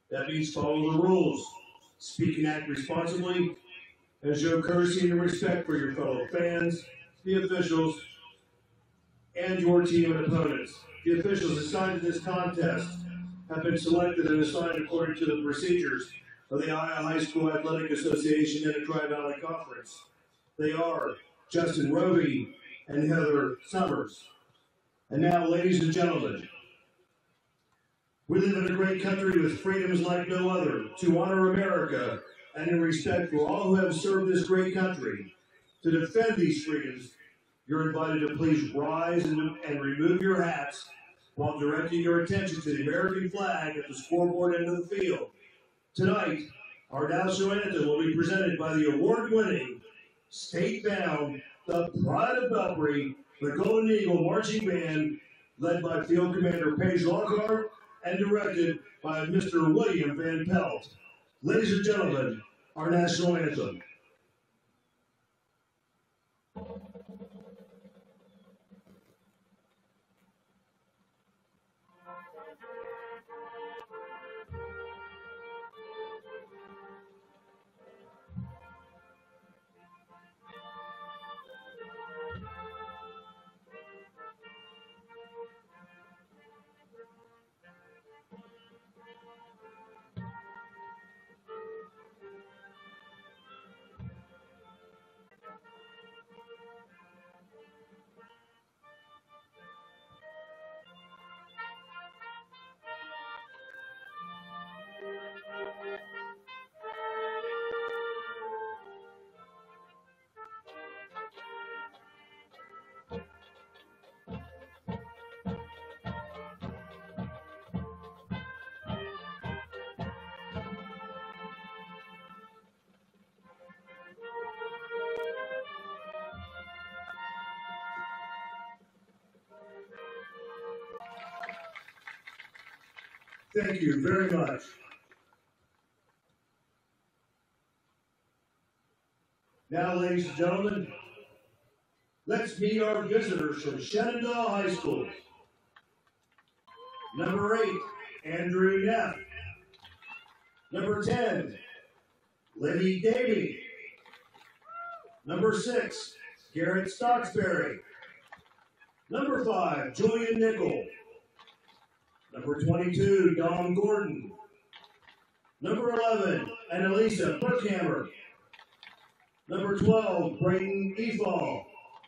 That means follow the rules, speak and act responsibly, and show courtesy and respect for your fellow fans, the officials, and your team and opponents. The officials assigned to this contest have been selected and assigned according to the procedures of the Iowa High School Athletic Association and the Tri-Valley Conference. They are Justin Roby and Heather Summers. And now, ladies and gentlemen, we live in a great country with freedoms like no other. To honor America and in respect for all who have served this great country, to defend these freedoms, you're invited to please rise and remove your hats while directing your attention to the American flag at the scoreboard end of the field. Tonight, our national anthem will be presented by the award-winning, state-bound, the Pride of Belpre, the Golden Eagle Marching Band, led by Field Commander Paige Lockhart and directed by Mr. William Van Pelt. Ladies and gentlemen, our national anthem. Thank you very much. Now, ladies and gentlemen, let's meet our visitors from Shenandoah High School. Number 8, Andrew Neff. Number 10, Libby Davey. Number 6, Garrett Stocksberry. Number 5, Julian Nickel. Number 22, Don Gordon. Number 11, Annalisa Brookhammer. Number 12, Brayden Efall.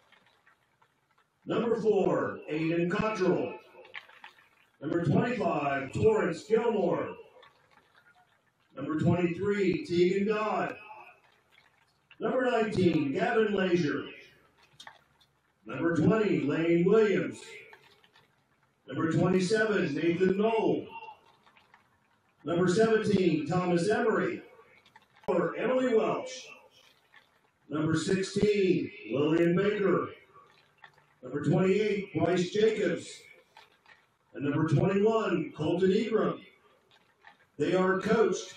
Number 4, Aiden Cottrell. Number 25, Torrance Gilmore. Number 23, Tegan Dodd. Number 19, Gavin Lazier. Number 20, Lane Williams. Number 27, Nathan Knoll. Number 17, Thomas Emery. Emily Welch. Number 16, Lillian Baker. Number 28, Bryce Jacobs. And number 21, Colton Egram. They are coached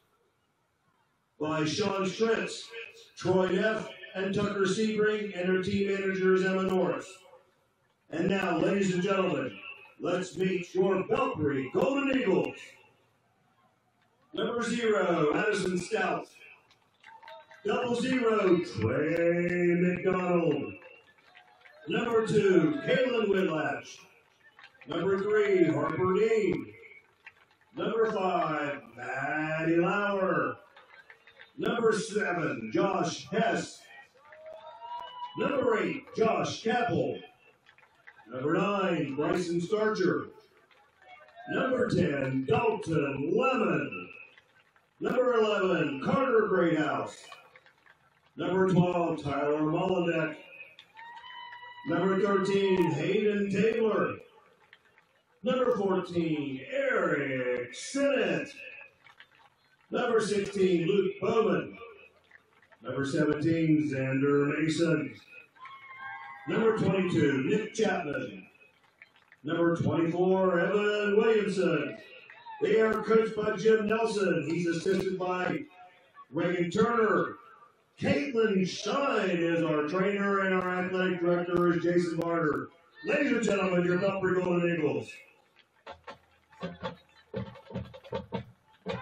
by Sean Stritz, Troy Neff, and Tucker Sebring, and their team managers, Emma Norris. And now, ladies and gentlemen, let's meet your Belpre Golden Eagles. Number 0, Addison Stout. Double 0, Trey McDonald. Number 2, Kaylin Whitlatch. Number 3, Harper Dean. Number 5, Maddie Lauer. Number 7, Josh Hess. Number 8, Josh Capel. Number 9, Bryson Starcher. Number 10, Dalton Lemon. Number 11, Carter Greathouse. Number 12, Tyler Mollenbeck. Number 13, Hayden Taylor. Number 14, Eric Sinnott. Number 16, Luke Bowman. Number 17, Xander Mason. Number 22, Nick Chapman. Number 24, Evan Williamson. They are coached by Jim Nelson. He's assisted by Reagan Turner. Caitlin Shine is our trainer, and our athletic director is Jason Barter. Ladies and gentlemen, your Belpre Golden Eagles.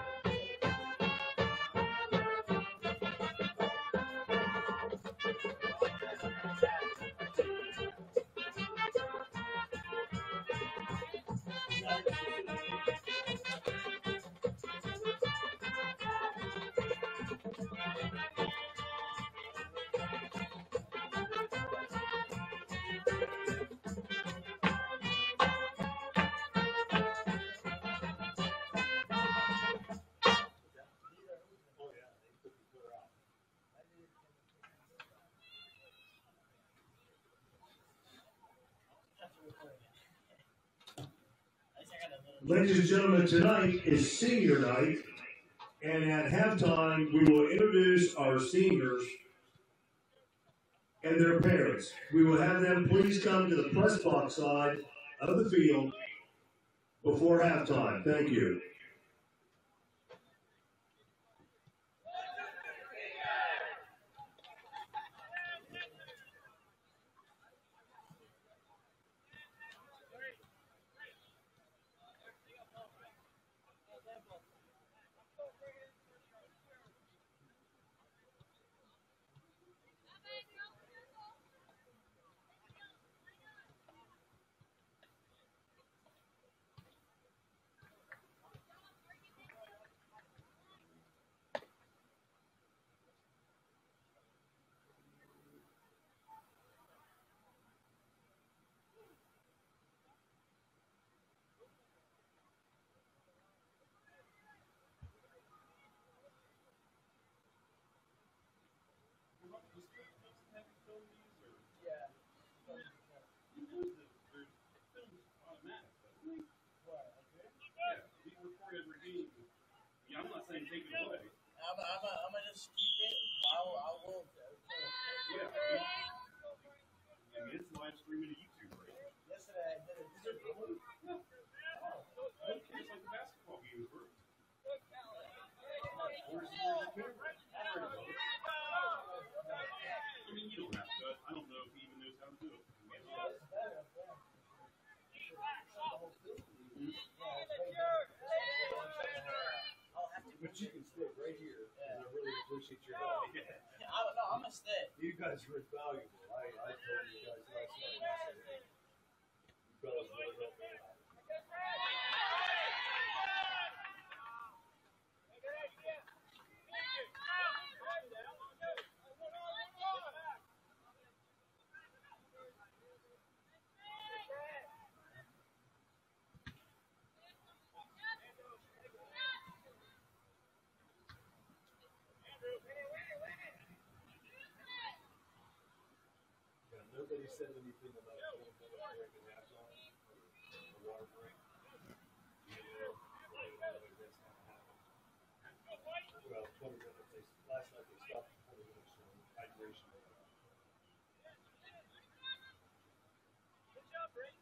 Ladies and gentlemen, tonight is senior night, and at halftime, we will introduce our seniors and their parents. We will have them please come to the press box side of the field before halftime. Thank you. Yeah, I'm not saying take it away. I'm gonna just keep it. I will. Yeah. I mean, it's live streaming to YouTube, right? Yesterday I did it. Is it really? No. Oh, it's like the basketball games were. I mean, you don't have to. I don't know if he even knows how to do it. But you can stay right here. Yeah. I really appreciate your help. Yeah, I'm gonna stay. You guys are invaluable. I told you guys last night. You fellas really helped me out. Nobody said anything about a 20-minute break in halftime or a water break. Yeah, that's not happening. Well, 20 minutes. Last night they stopped for 20 minutes for hydration. Good job, Brady.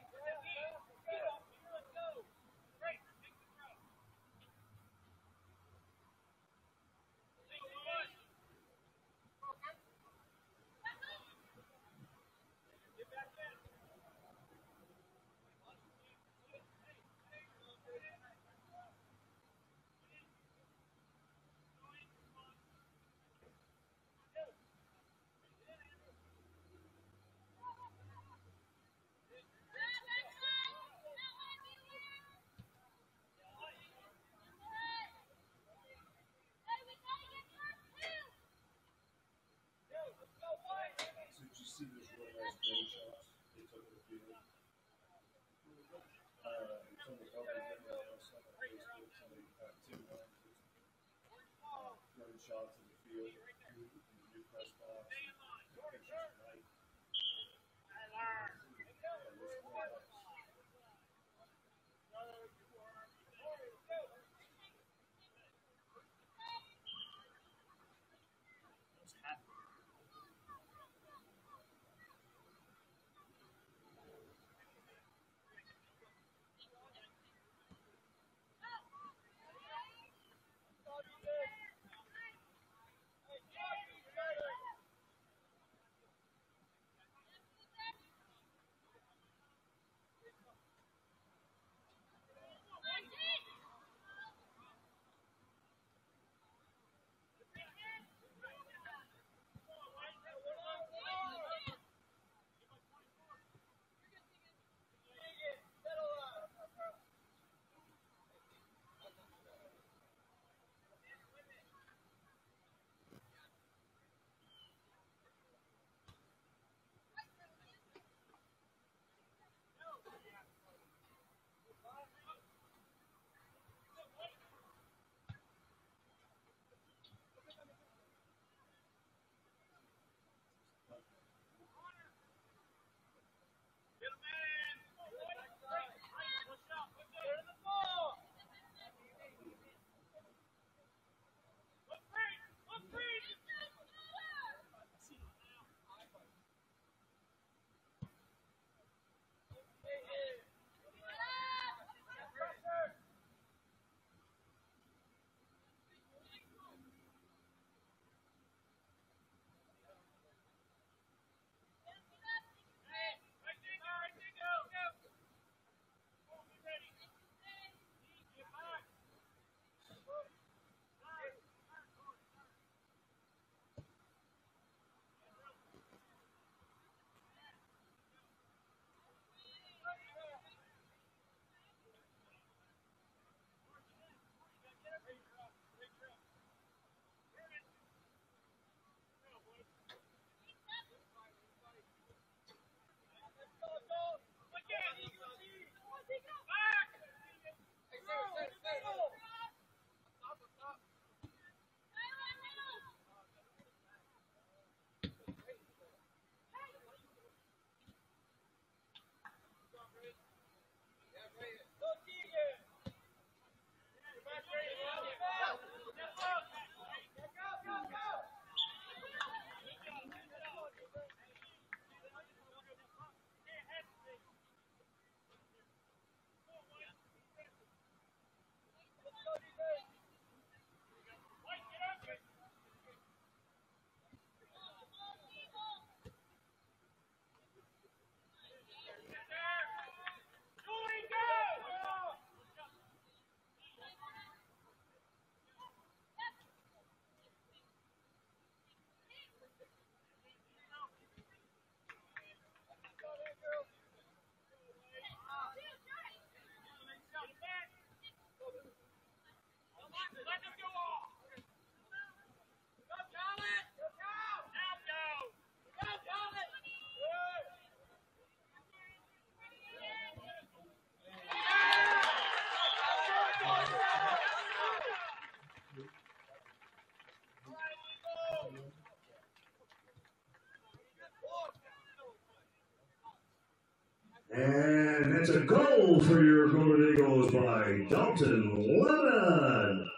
See this really nice drone shots they took of the field. Somebody helped me get my house on Facebook. Somebody got two drone shots of the field in the new press box. Pictures tonight. And it's a goal for your Golden Eagles by Dalton Lemon.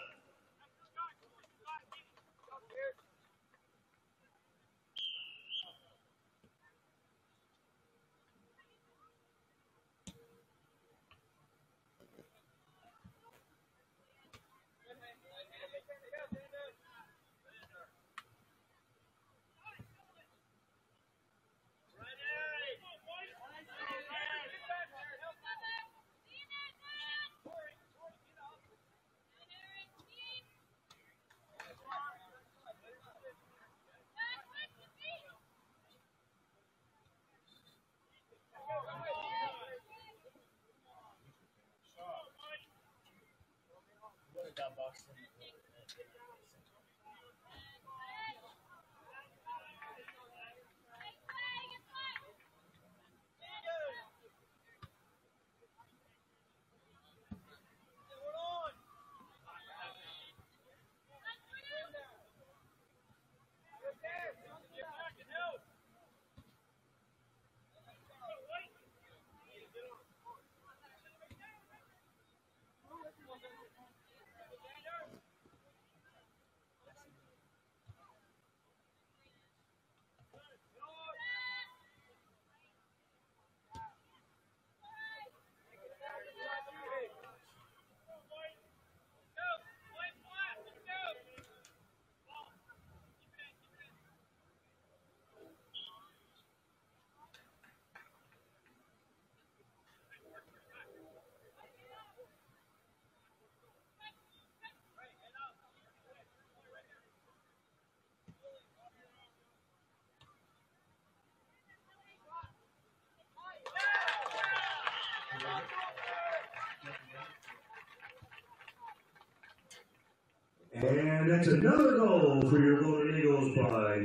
And that's another goal for your Golden Eagles by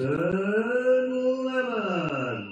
Dalton Lemon.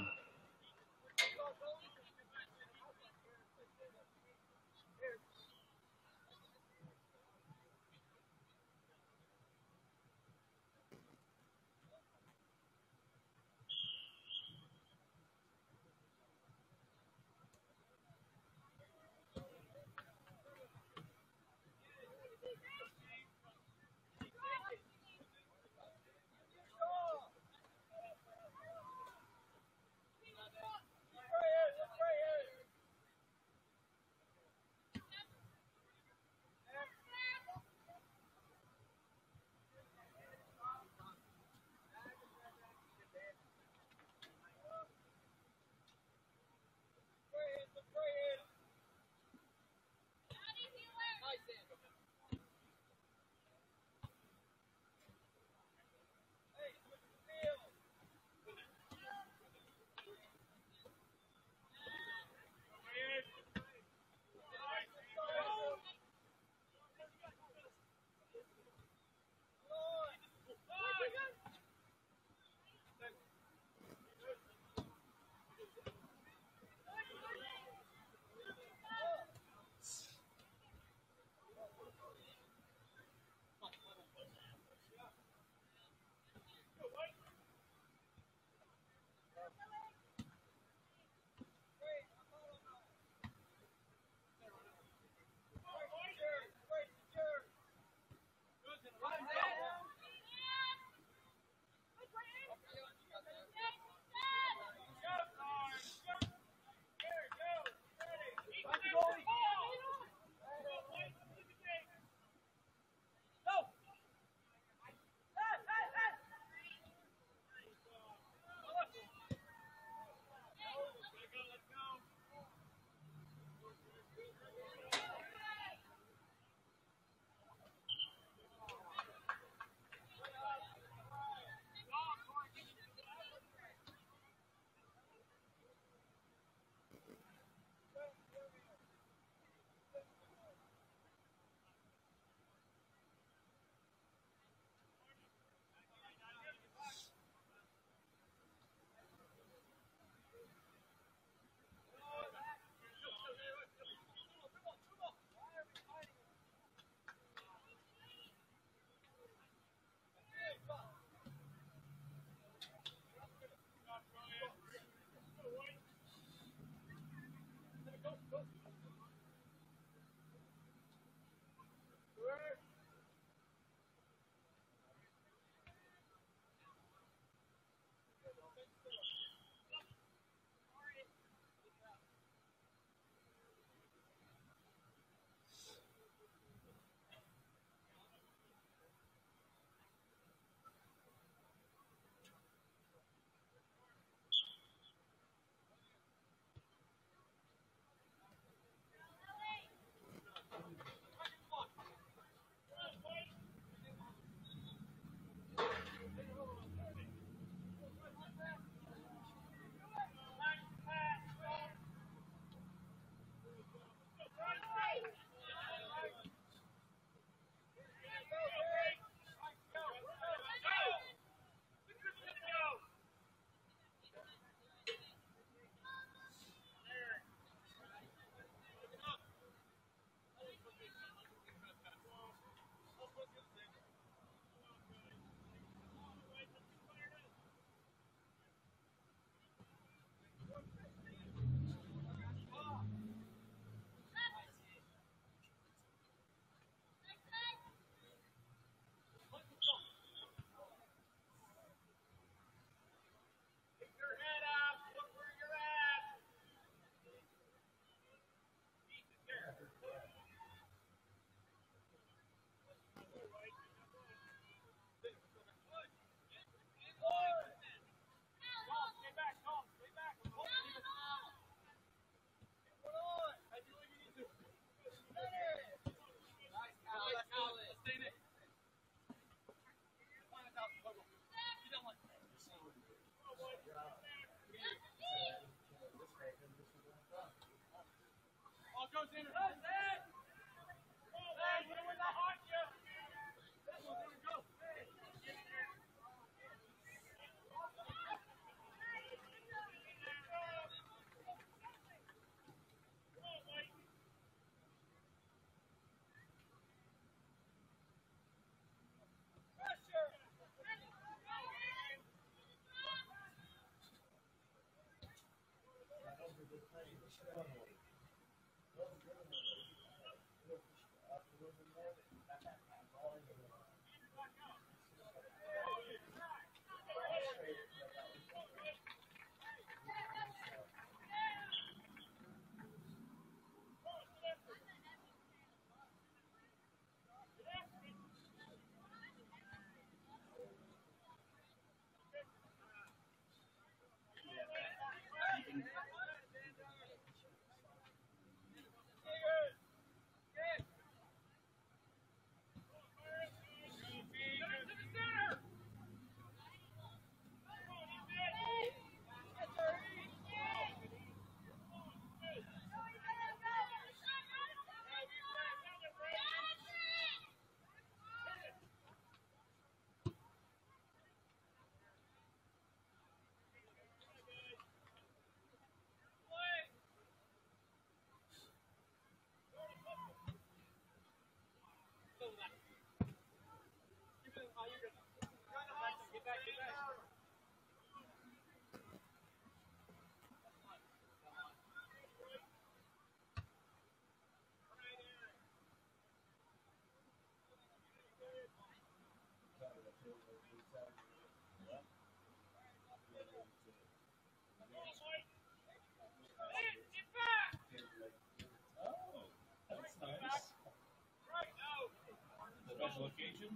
Special occasion?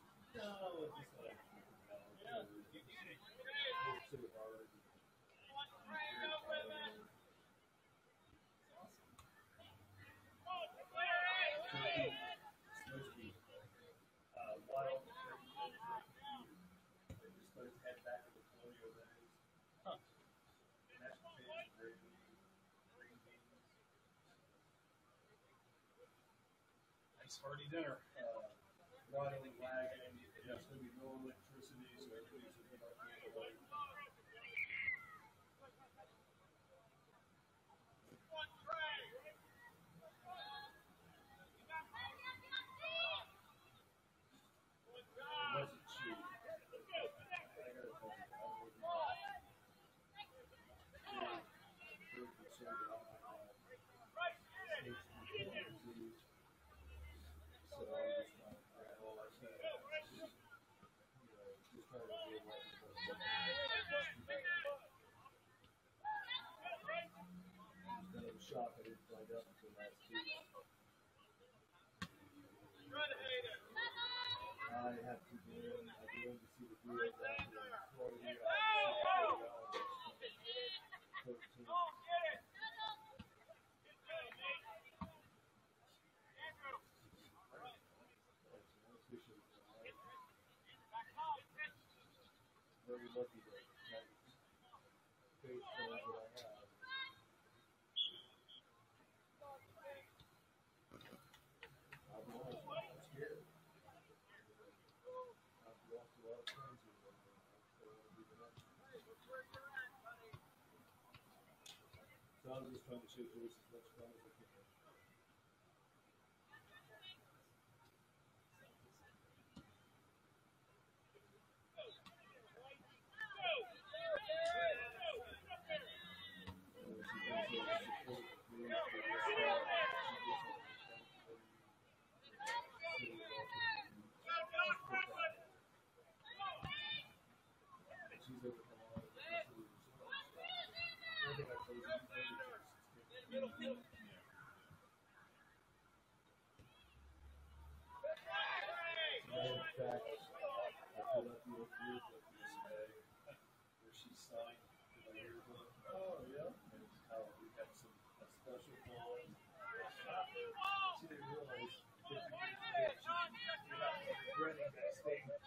No, it's just like, Yeah, you get it. it's too hard. Supposed to be wild. They're just supposed to head back to the colonial days. Huh. Mashed potatoes, gravy, green beans. Nice hearty dinner. Waddling wagon. There's going to be no electricity, so everybody's going to be like candlelight. It wasn't cheap. I gotta tell you, I was very concerned about my snakes and disease. So I was just trying to grab all I can. Just trying to get away from it. Then I was shocked I didn't find out until last week. I have to go in. I go in to see the deals after Florida. Very lucky to have faith friends that I have. I'm scared. I've lost a lot of friends in them. I don't want to be the next one. So I'm just trying to show Joyce as much fun as I can. She's able to come on. One thing I told you, in fact, I put up the old yearbook yesterday where she signed the yearbook. Oh, yeah. And how we had some a special clause. She didn't realize 50 years ago you're not regretting that statement.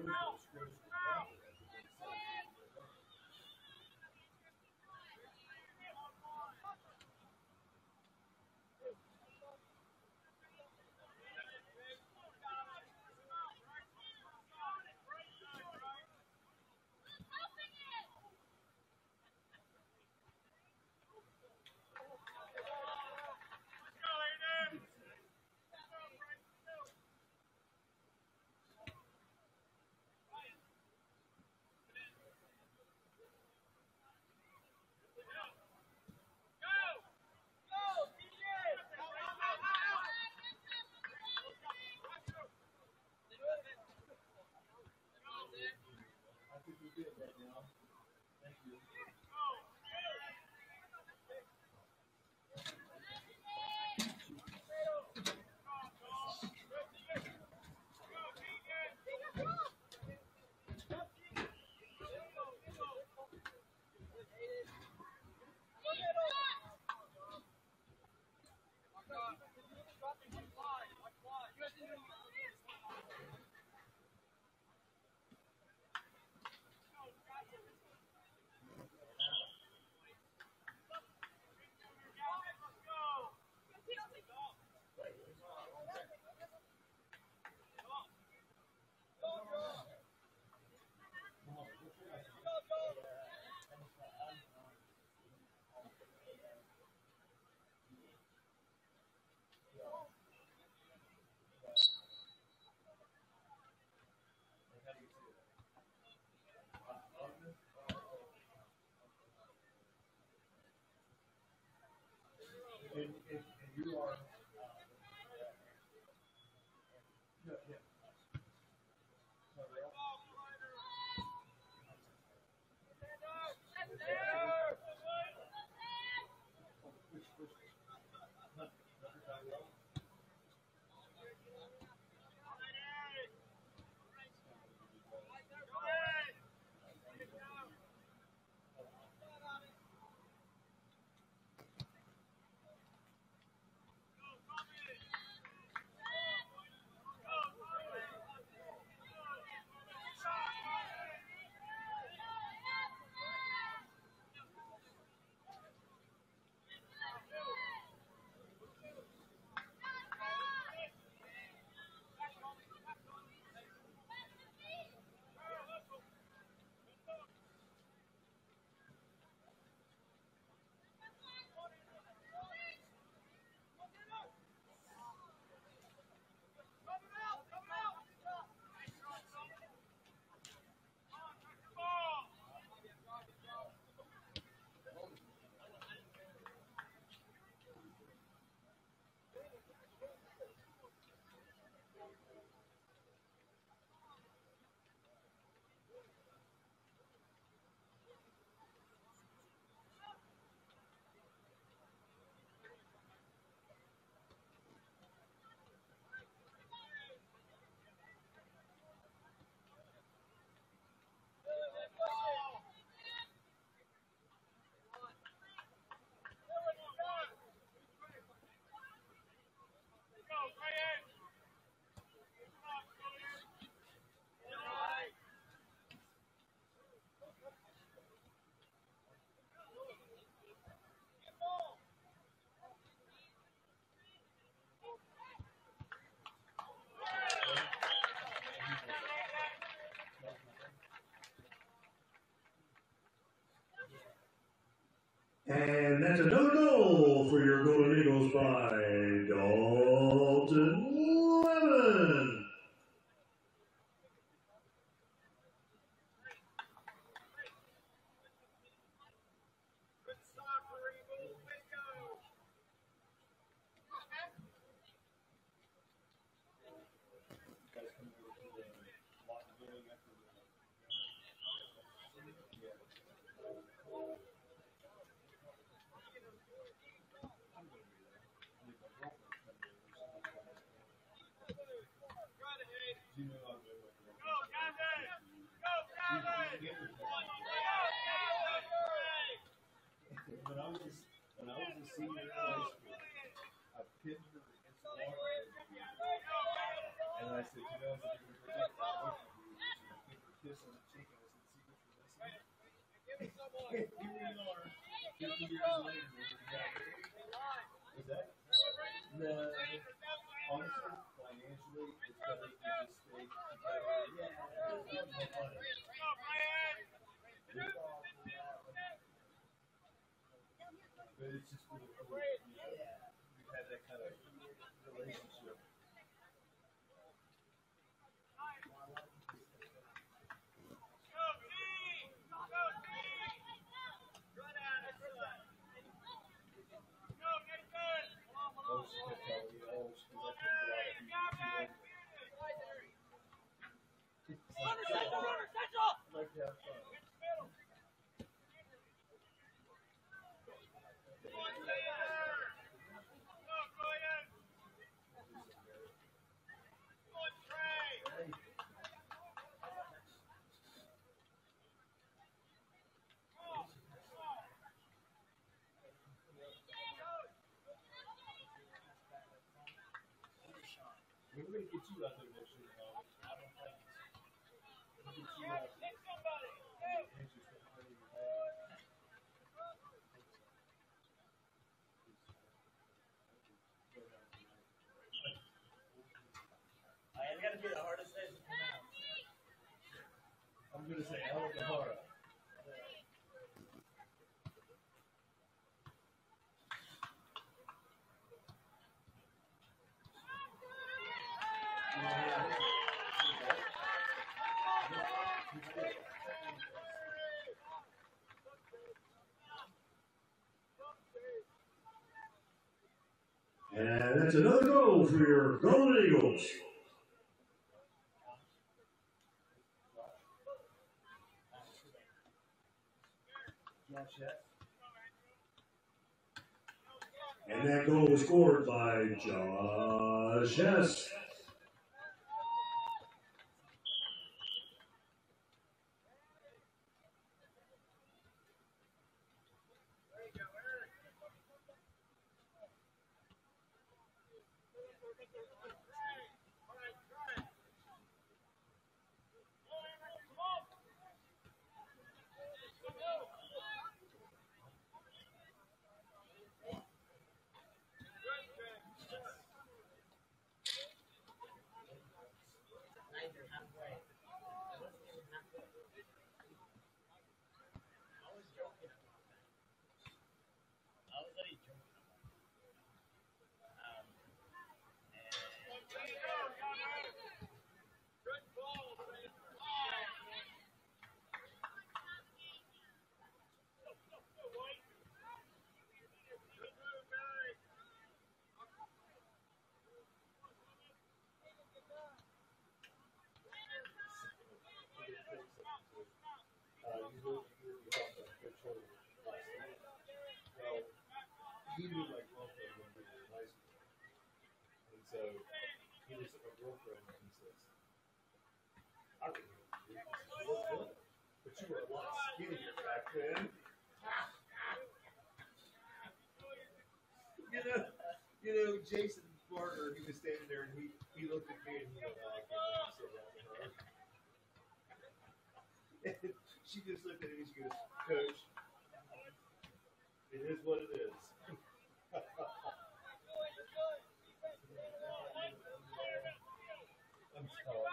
And you are, yeah. And that's another goal for your Golden Eagles by Dalton Lemon. When I was a senior in high school, I pinned her against the wall, and I said, you know, if you're going to protect the years later, is that? No. Honestly, financially, it's better to just stay together. Yeah, it's more money. But it's just really cool. Yeah. We've had that kind of relationship. Oh, she kept telling me, oh, she goes, I couldn't go out and like to have fun. We're going to get you out there next year, I don't think. We'll get you out there. I got to be the hardest thing to pronounce. I'm going to say Alabama. And that's another goal for your Golden Eagles. And that goal was scored by Josh Hess. He knew my girlfriend when we were in high school. And so he looks at my girlfriend and he says, I remember you. You look good. But you were a lot skinnier back then. Jason Barter, he was standing there and he looked at me and he went, oh, I can't believe you said that to her. And she just looked at him and she goes, Coach, it is what it is. I'm sorry.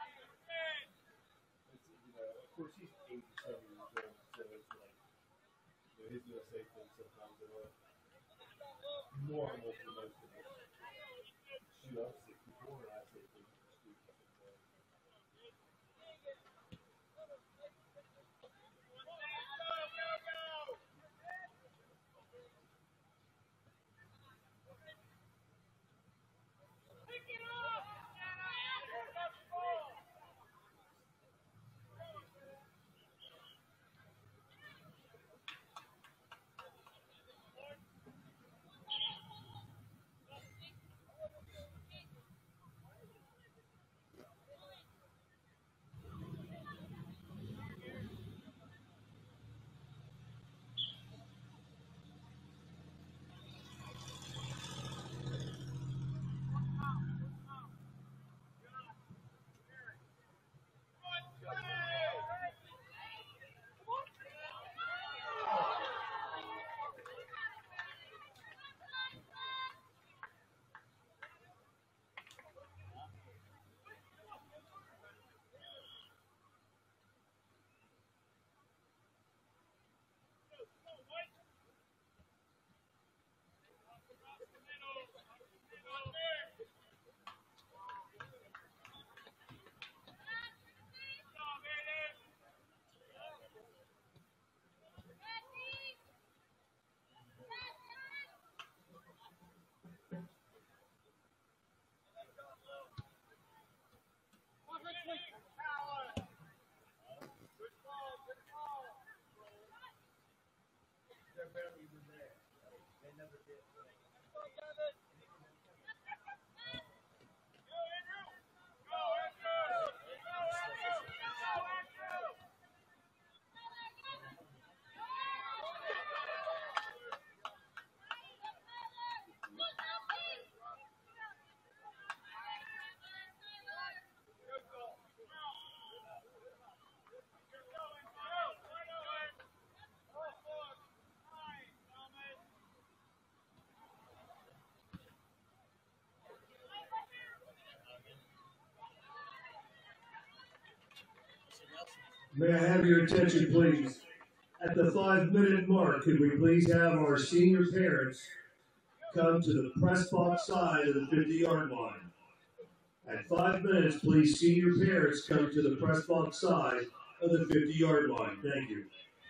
Of course, he's 87 years old, so it's like, he's going to say things sometimes that are normal for most of us. Shoot, I'm 64 and I say things that are stupid sometimes. May I have your attention, please? At the 5-minute mark, could we please have our senior parents come to the press box side of the 50-yard line? At 5 minutes, please, senior parents come to the press box side of the 50-yard line. Thank you.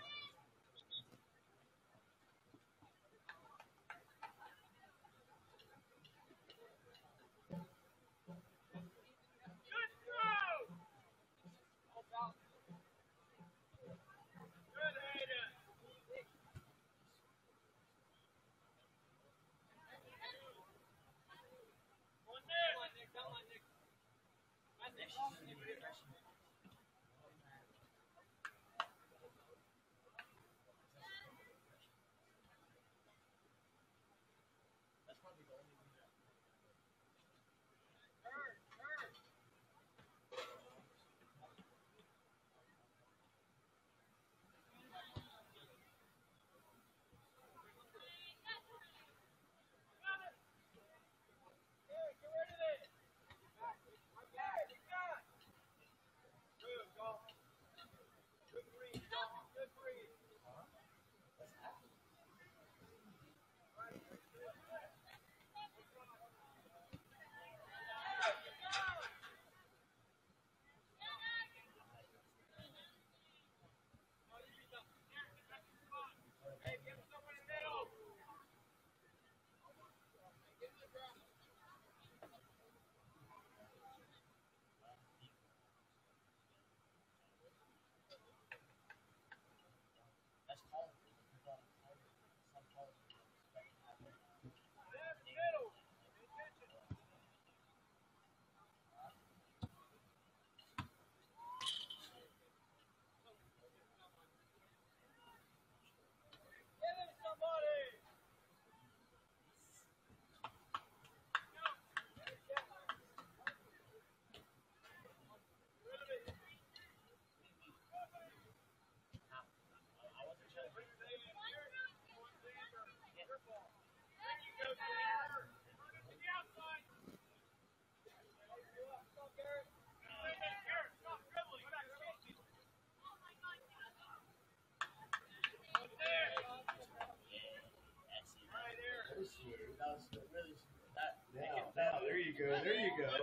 Now, there you go. There you go.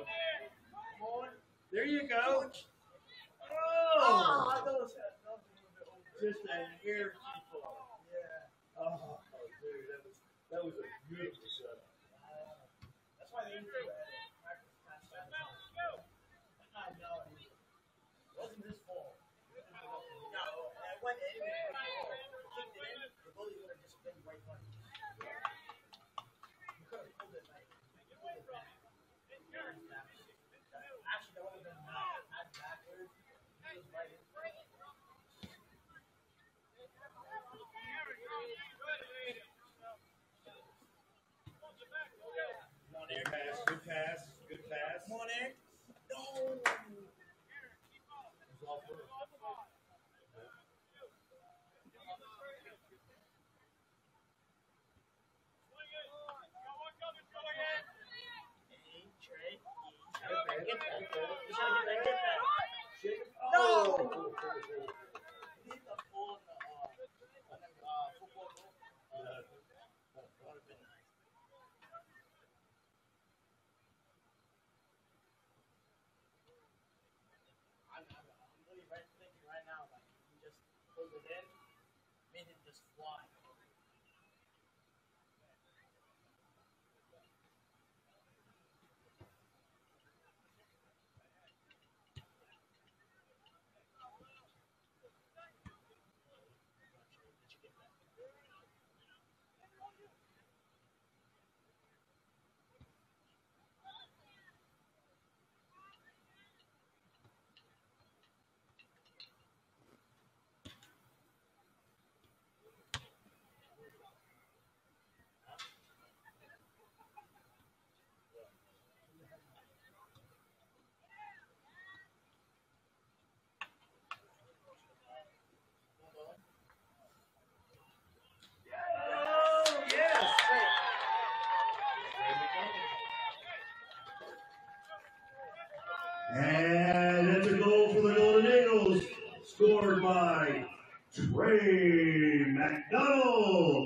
There you go. Oh! Just a hair too far. Yeah. Oh, dude, that was a beautiful setup. That's why they didn't do that. I know. It wasn't his fault. No, it went anyway. Kicked it in, the bully would have just been right on. You could have pulled it like. Actually, that would have been backwards. It was right in. Come on, Eric. Good pass. Good pass. Come on, Eric. No. No! I'm really thinking right now, like, he just pulled it in, made it just fly. Ray McDonald.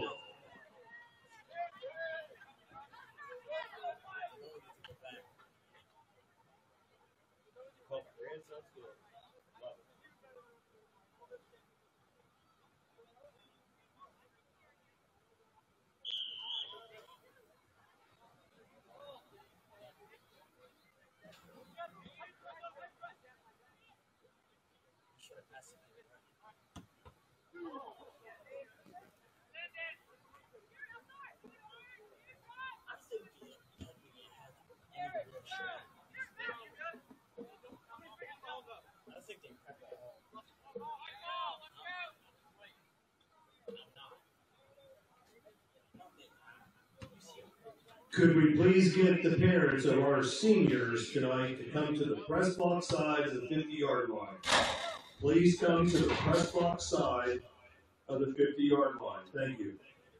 Could we please get the parents of our seniors tonight to come to the press box side of the 50-yard line? Please come to the press box side of the 50-yard line. Thank you.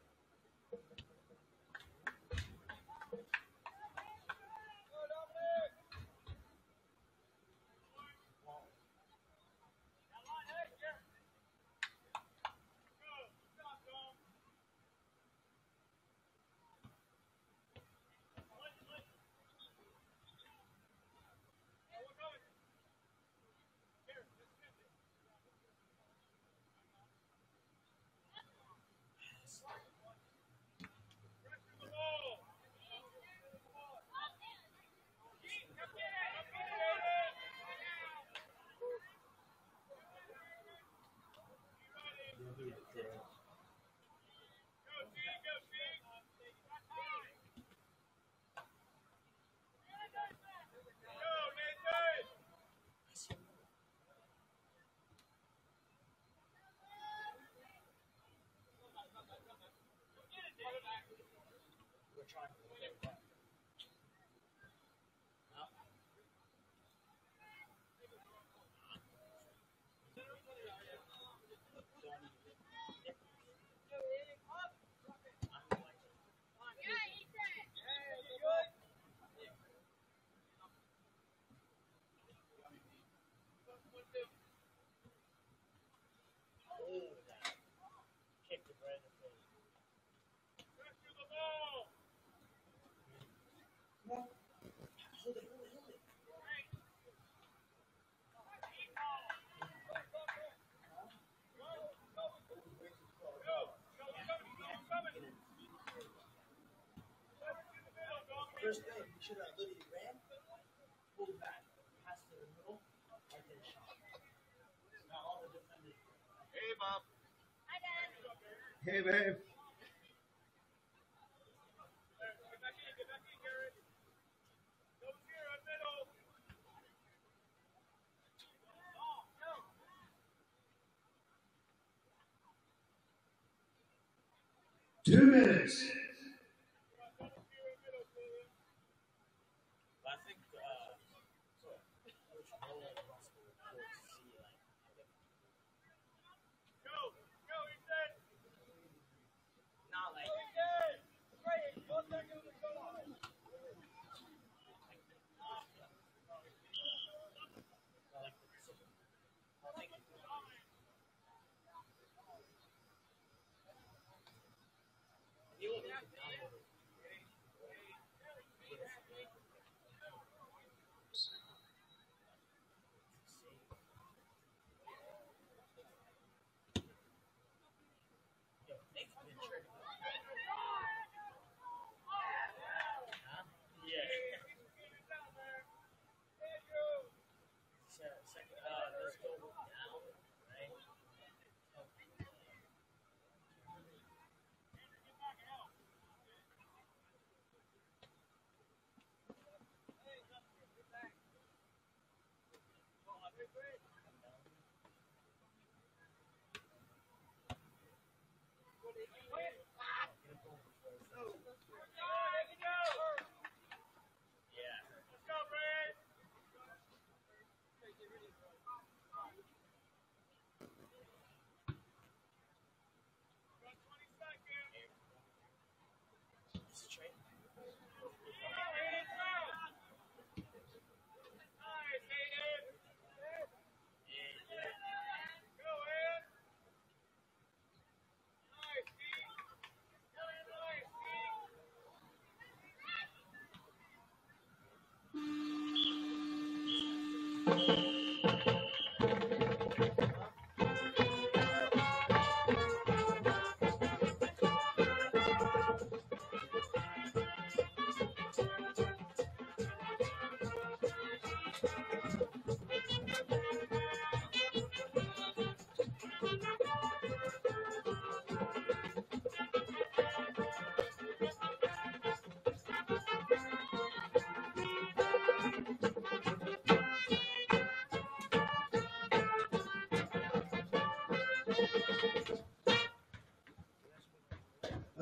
First thing, you should have literally ran, pulled back, passed to the middle, and then shot. Now all the defenders. Hey, Bob. Hi, Dad. Hey, babe. Get back in, Garrett. Go here, middle. 2 minutes.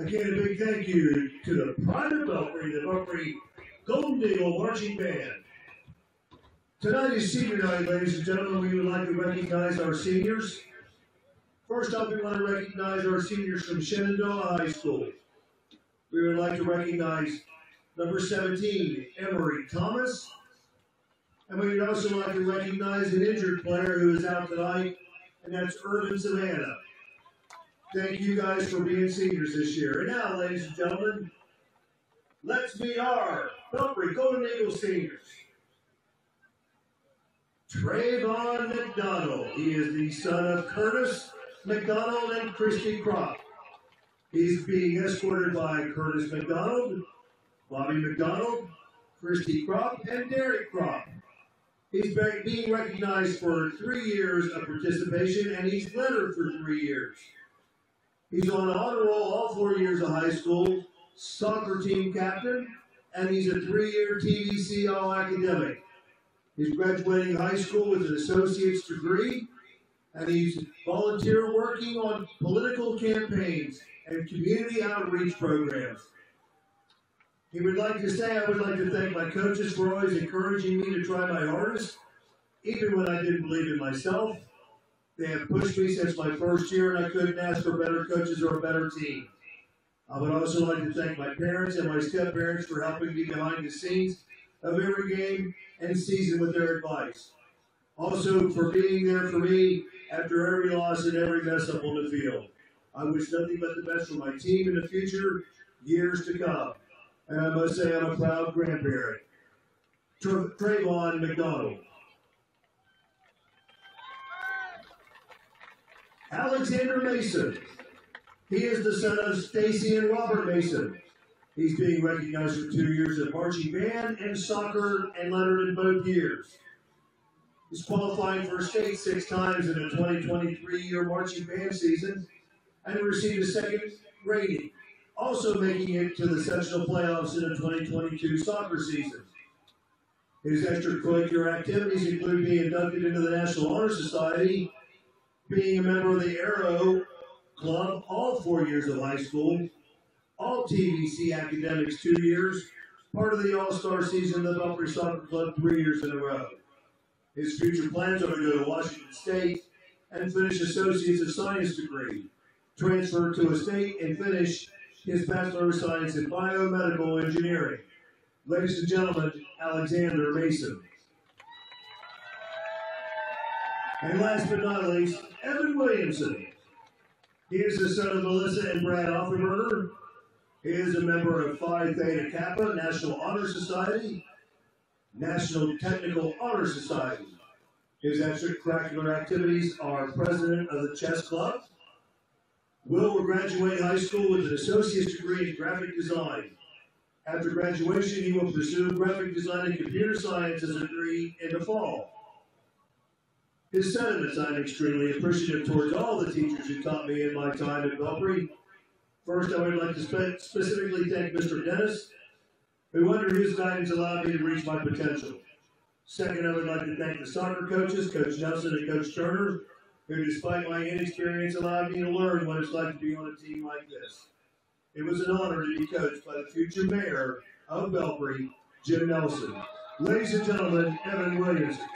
Again, a big thank you to the pride of Belpre, the Belpre Golden Eagle Marching Band. Tonight is senior night, ladies and gentlemen. We would like to recognize our seniors. First up, we want to recognize our seniors from Shenandoah High School. We would like to recognize number 17, Emery Thomas. And we would also like to recognize an injured player who is out tonight, and that's Urban Savannah. Thank you guys for being seniors this year. And now, ladies and gentlemen, let's meet our Belpre Golden Eagle seniors. Trayvon McDonald. He is the son of Curtis McDonald and Christy Kropp. He's being escorted by Curtis McDonald, Bobby McDonald, Christy Kropp, and Derek Kropp. He's being recognized for 3 years of participation, and he's lettered for 3 years. He's on an honor roll all 4 years of high school, soccer team captain, and he's a 3-year TVC All-Academic. He's graduating high school with an associate's degree, and he's volunteer working on political campaigns and community outreach programs. He would like to say, I would like to thank my coaches for always encouraging me to try my hardest, even when I didn't believe in myself. They have pushed me since my first year, and I couldn't ask for better coaches or a better team. I would also like to thank my parents and my step-parents for helping me behind the scenes of every game and season with their advice. Also for being there for me after every loss and every mess up on the field. I wish nothing but the best for my team in the future, years to come. And I must say I'm a proud grandparent. Trayvon McDonald. Alexander Mason. He is the son of Stacy and Robert Mason. He's being recognized for 2 years of marching band and soccer and lettered in both years. He's qualified for state 6 times in the 2023 marching band season and received a 2nd rating, also making it to the sectional playoffs in the 2022 soccer season. His extracurricular activities include being inducted into the National Honor Society, being a member of the Aero Club all 4 years of high school, all TVC academics 2 years, part of the All-Star season of the Belpre Soccer Club 3 years in a row. His future plans are to go to Washington State and finish Associates of Science degree, transfer to a state and finish his Bachelor of Science in Biomedical Engineering. Ladies and gentlemen, Alexander Mason. And last but not least, Evan Williamson. He is the son of Melissa and Brad Offenberger. He is a member of Phi Theta Kappa, National Honor Society, National Technical Honor Society. His extracurricular activities are president of the chess club. Will graduate high school with an associate's degree in graphic design. After graduation, he will pursue graphic design and computer science as a degree in the fall. His sentiments: I'm extremely appreciative towards all the teachers who taught me in my time at Belpre. First, I would like to specifically thank Mr. Dennis, who under his guidance allowed me to reach my potential. Second, I would like to thank the soccer coaches, Coach Nelson and Coach Turner, who despite my inexperience allowed me to learn what it's like to be on a team like this. It was an honor to be coached by the future mayor of Belpre, Jim Nelson. Ladies and gentlemen, Evan Williamson.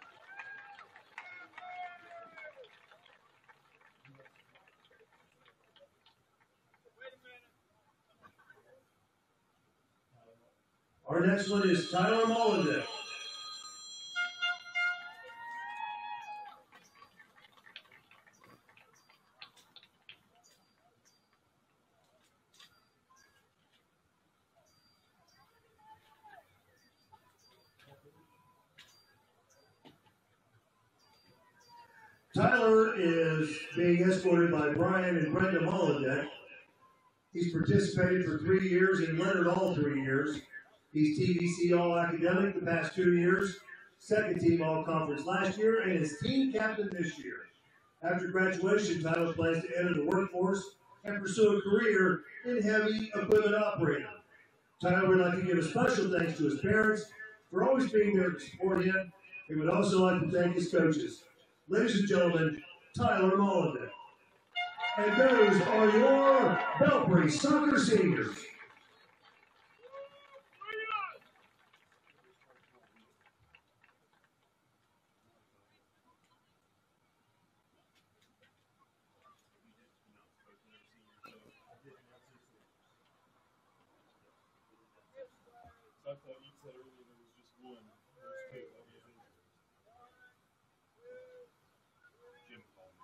Our next one is Tyler Mollendick. Tyler is being escorted by Brian and Brenda Mollendick. He's participated for 3 years and lettered all 3 years. He's TVC All-Academic the past 2 years, 2nd team All-Conference last year, and is team captain this year. After graduation, Tyler plans to enter the workforce and pursue a career in heavy equipment operating. Tyler would like to give a special thanks to his parents for always being there to support him. He would also like to thank his coaches. Ladies and gentlemen, Tyler Mollendick. And those are your Belpre Soccer Seniors. I thought you said earlier there was just one. There's two. Jim called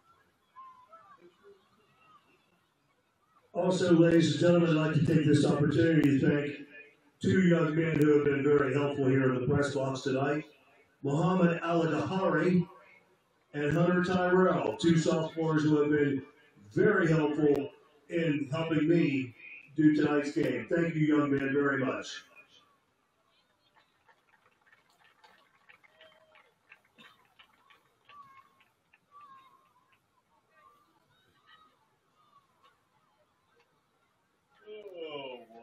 me. Also, ladies and gentlemen, I'd like to take this opportunity to thank two young men who have been very helpful here in the press box tonight. Muhammad Al-Dahari and Hunter Tyrell, two sophomores who have been very helpful in helping me do tonight's game. Thank you, young men, very much. Oh, boy.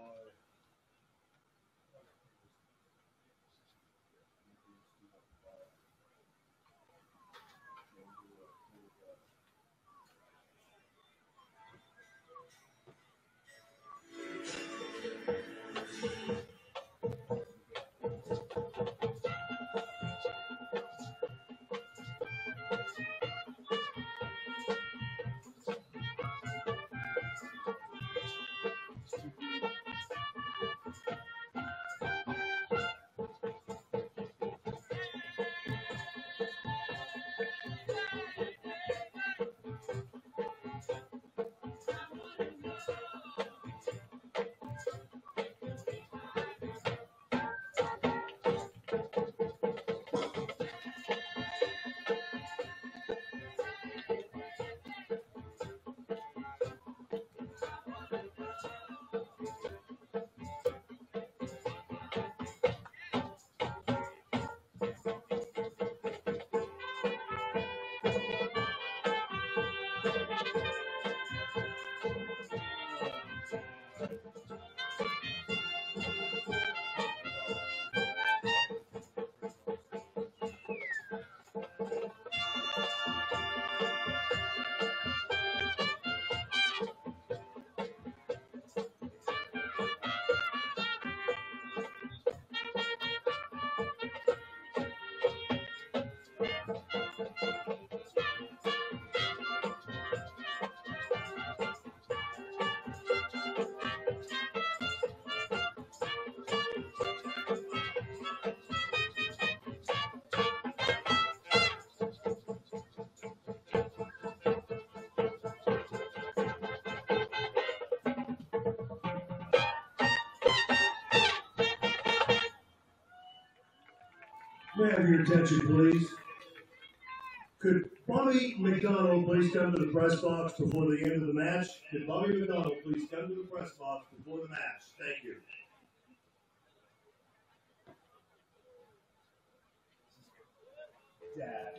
May I have your attention, please? Could Bobby McDonald please come to the press box before the end of the match? Could Bobby McDonald please come to the press box before the match? Thank you. Daddy.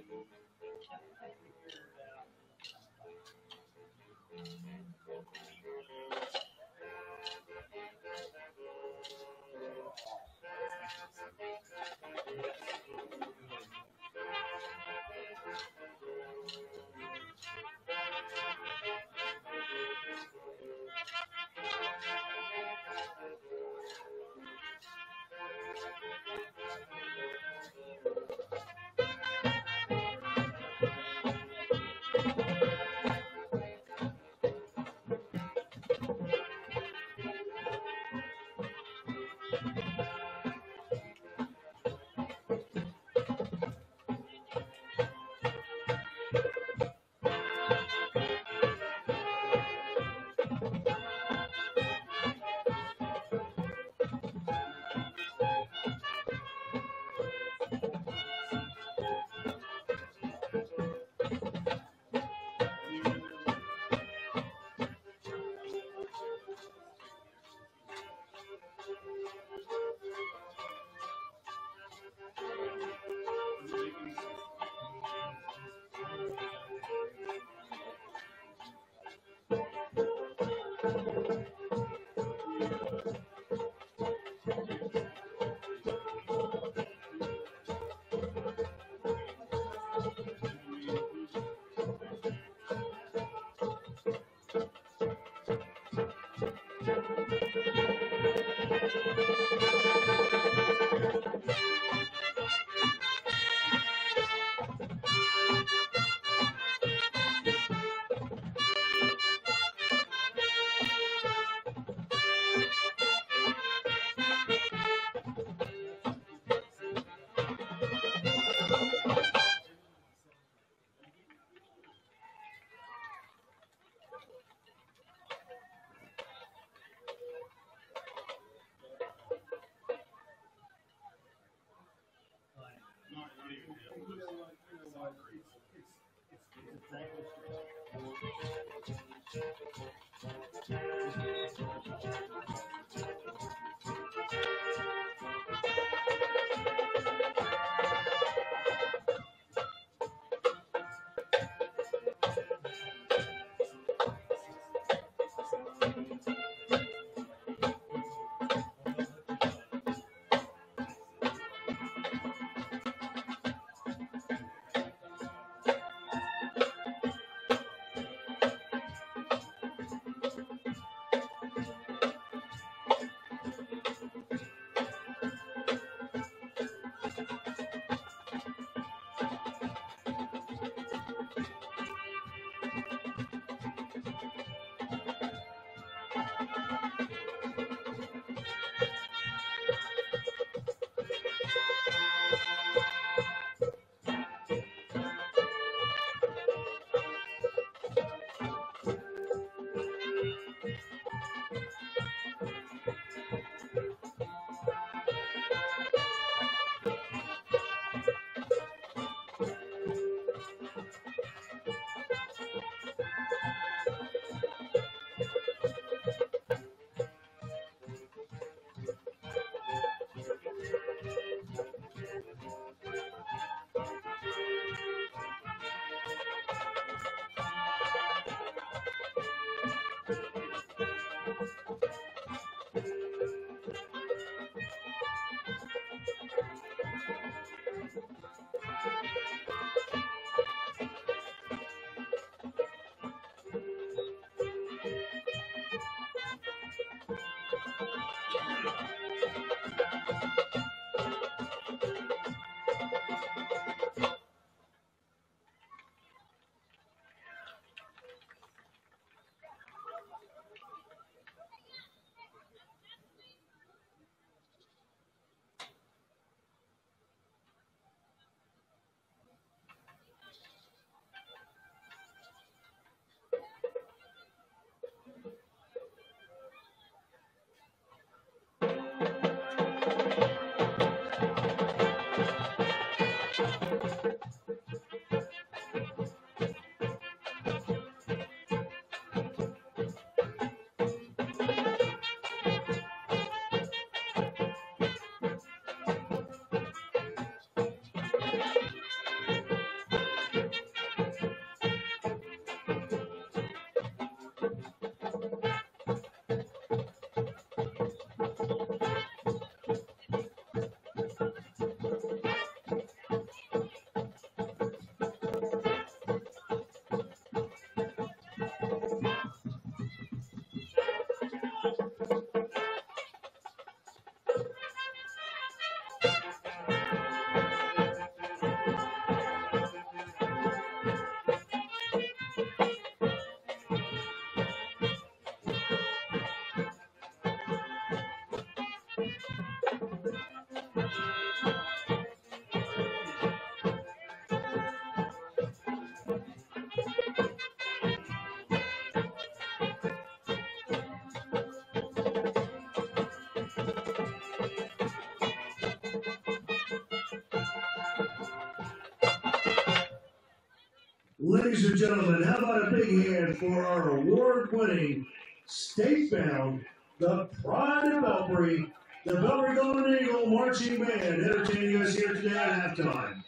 Ladies and gentlemen, how about a big hand for our award-winning, state-bound, the Pride of Belpre, the Belpre Golden Eagle Marching Band, entertaining us here today at halftime.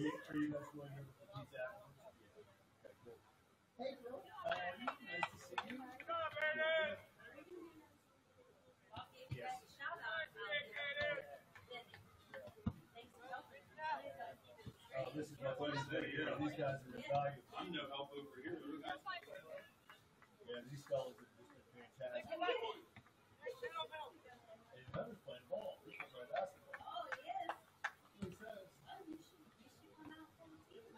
you guys going over for pizza afterwards? Yeah. Okay, cool. Hey, bro. How are you? Nice to see you. Yes. Oh, this is my buddy's video. These guys are invaluable. I'm no help over here. Yeah, these fellas have just been fantastic. And another playing ball. This is my basketball. Oh, yes. He says. Oh, you should come out from the team.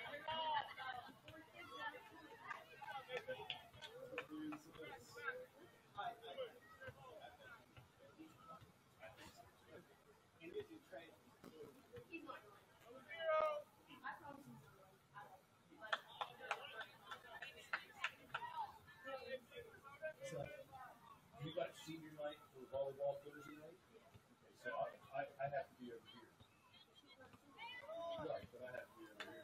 He's not going. I promise he's not going. I don't. So, you got senior night for volleyball Thursday night? Okay, so I have to be over here. Right, but I have to be over here.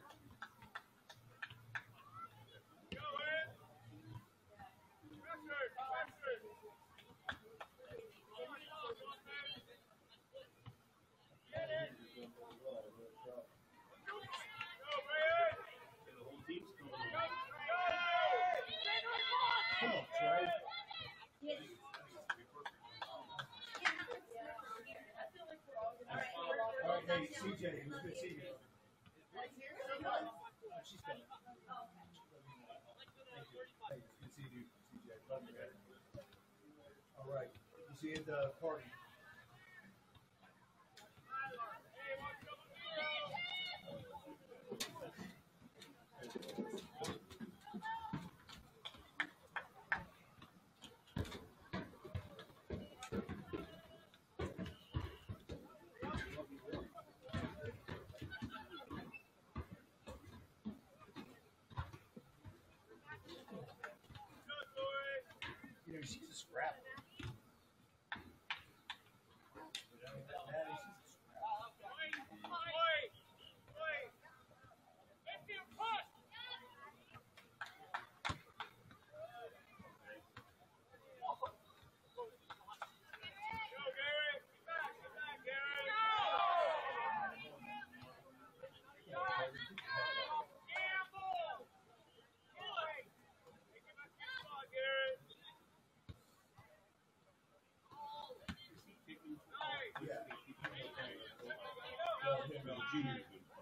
The whole team's going on. Come on, Trey. Yes. All right, hey, CJ, it was good seeing you. She's coming. Thank you. Hey, it's good seeing you, CJ. Love you, man. All right, you see you at the party. You know, she's a scrapper. Junior.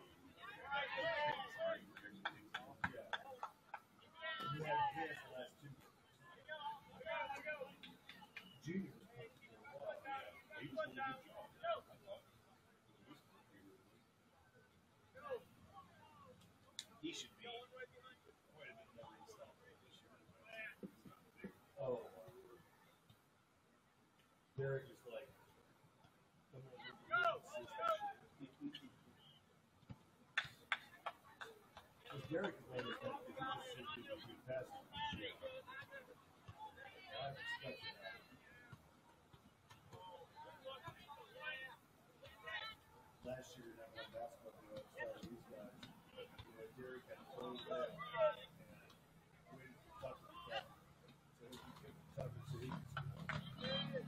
Junior. He should be. Oh. Derek is like. Derek is one of those guys that just simply do good passing. I respect that. Last year, that one basketball game, I saw these guys. You know, Derek had a whole leg and waited for Tucker to come. So he took Tucker so he could score.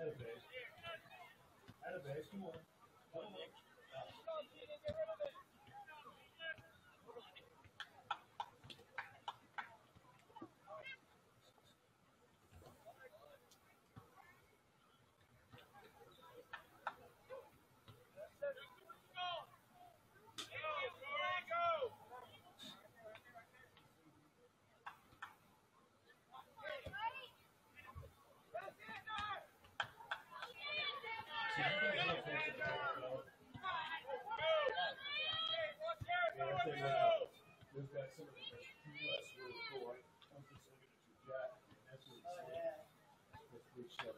Had a base. Had a base. Come on. Come on. There's got some of the US really cool. I was just looking at your jacket, and that's what it's saying. That's big stuff.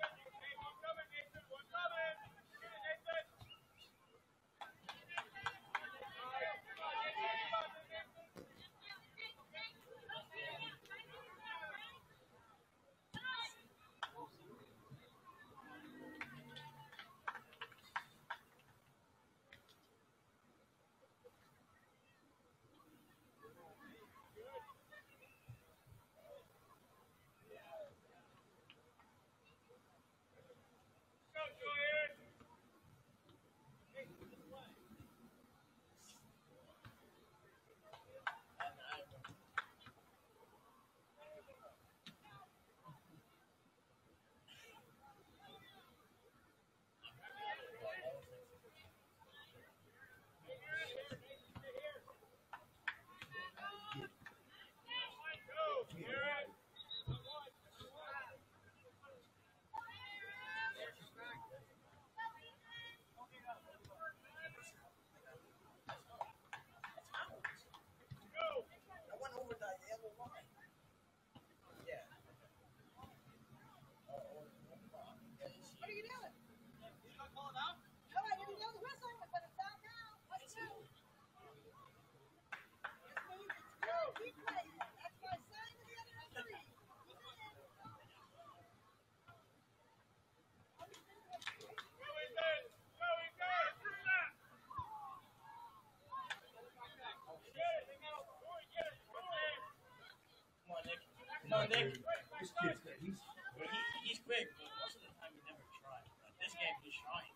Come on, Nick. This kid's got, He's quick, but most of the time he never tries. But this game, he's trying.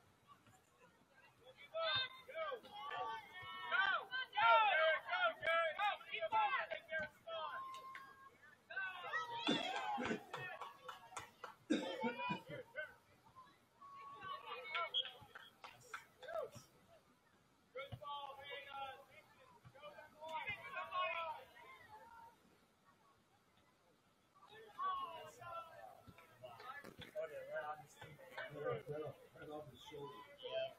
right off his shoulder. Yeah.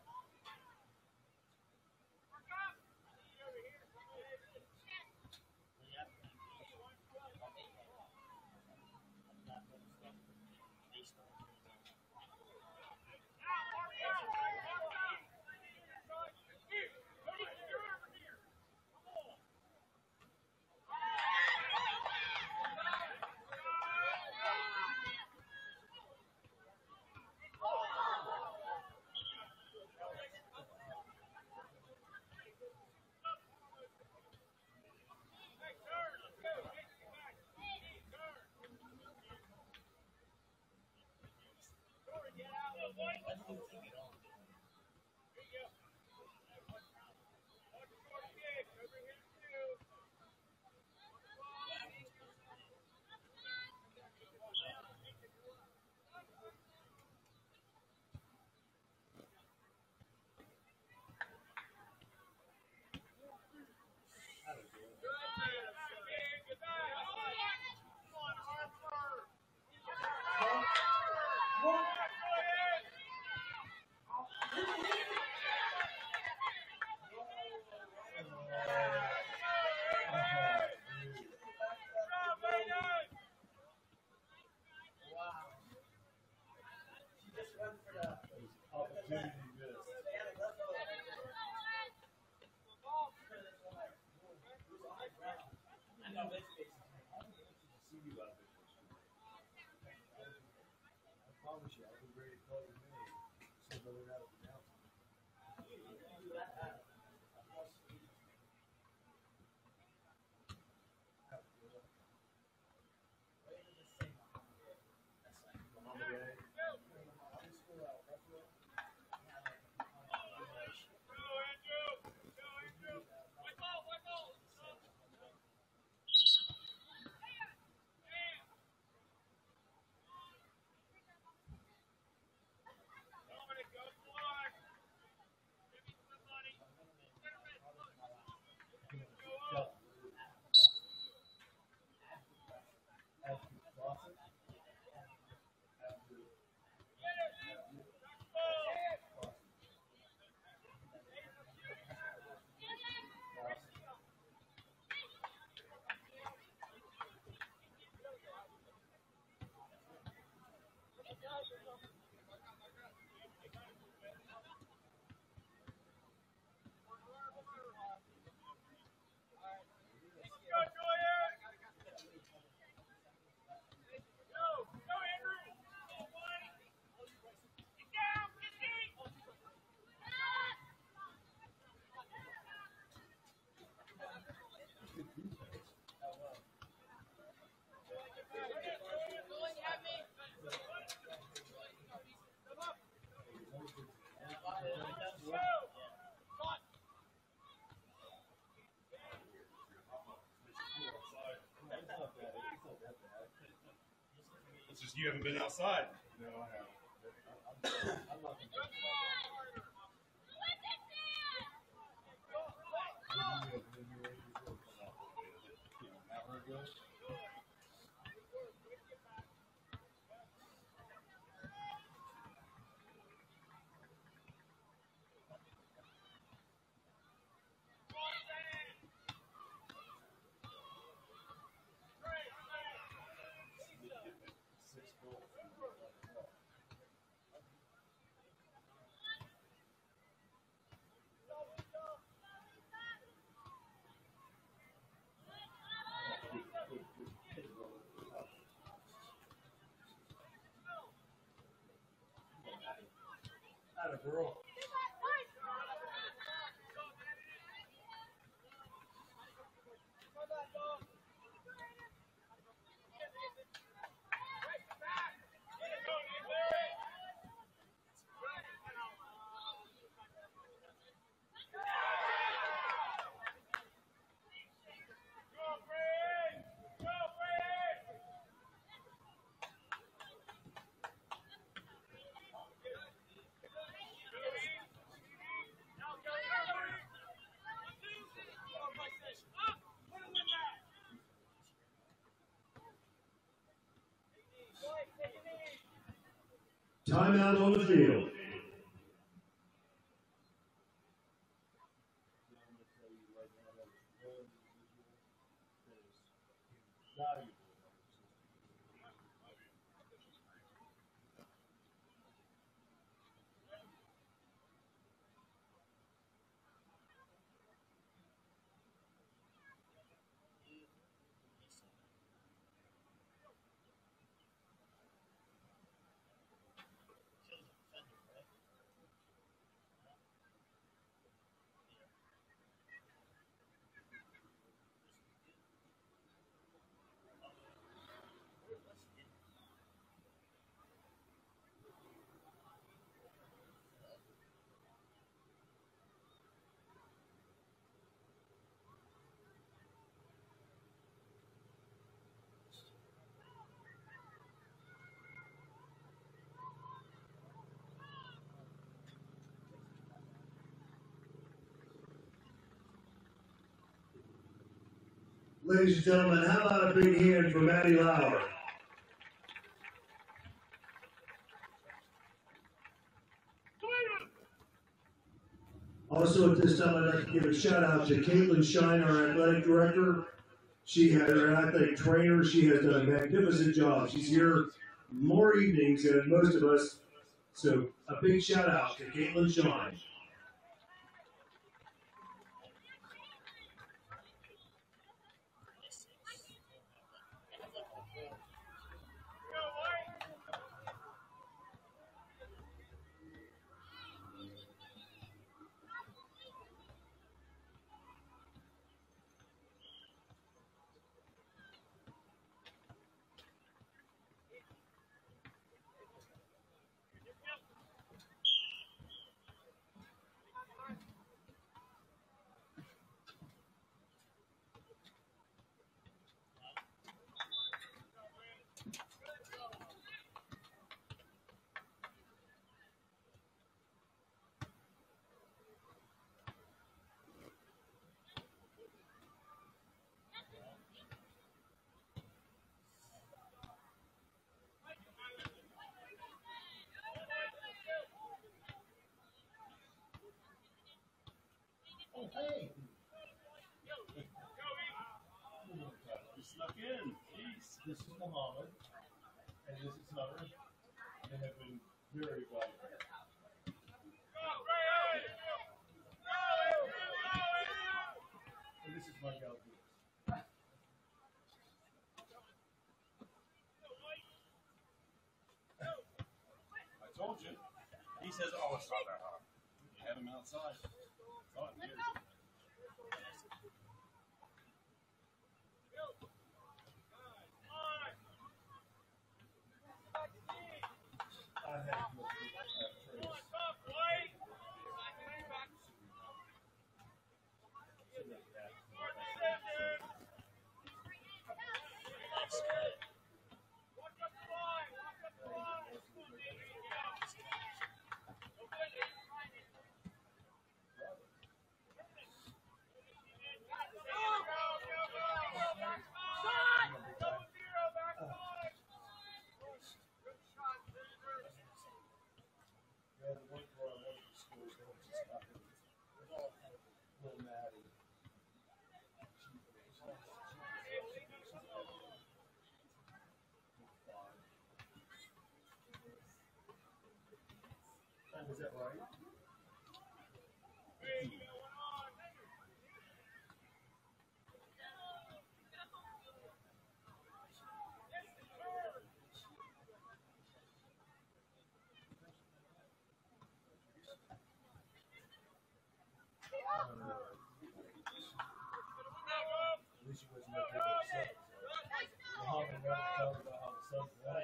It's just you haven't been outside. No, I haven't. I'm not going to girl. Timeout on the field. Ladies and gentlemen, how about a big hand for Maddie Lauer? Also at this time, I'd like to give a shout out to Caitlin Shine, our athletic director. She has our athletic trainer. She has done a magnificent job. She's here more evenings than most of us. So a big shout out to Caitlin Shine. Oh, hey. You snuck in. Jeez. This is Muhammad, and this is Hunter. They have been very valuable. And this is my gal. I told you. He says, oh, it's not that hard. You had him outside. Oh, it is. had the one for one of the schools that was just got it. It was all kind of a little mad. Oh, is that right? At least you wasn't up there with the Suns. Muhammad never talked about how the Suns won.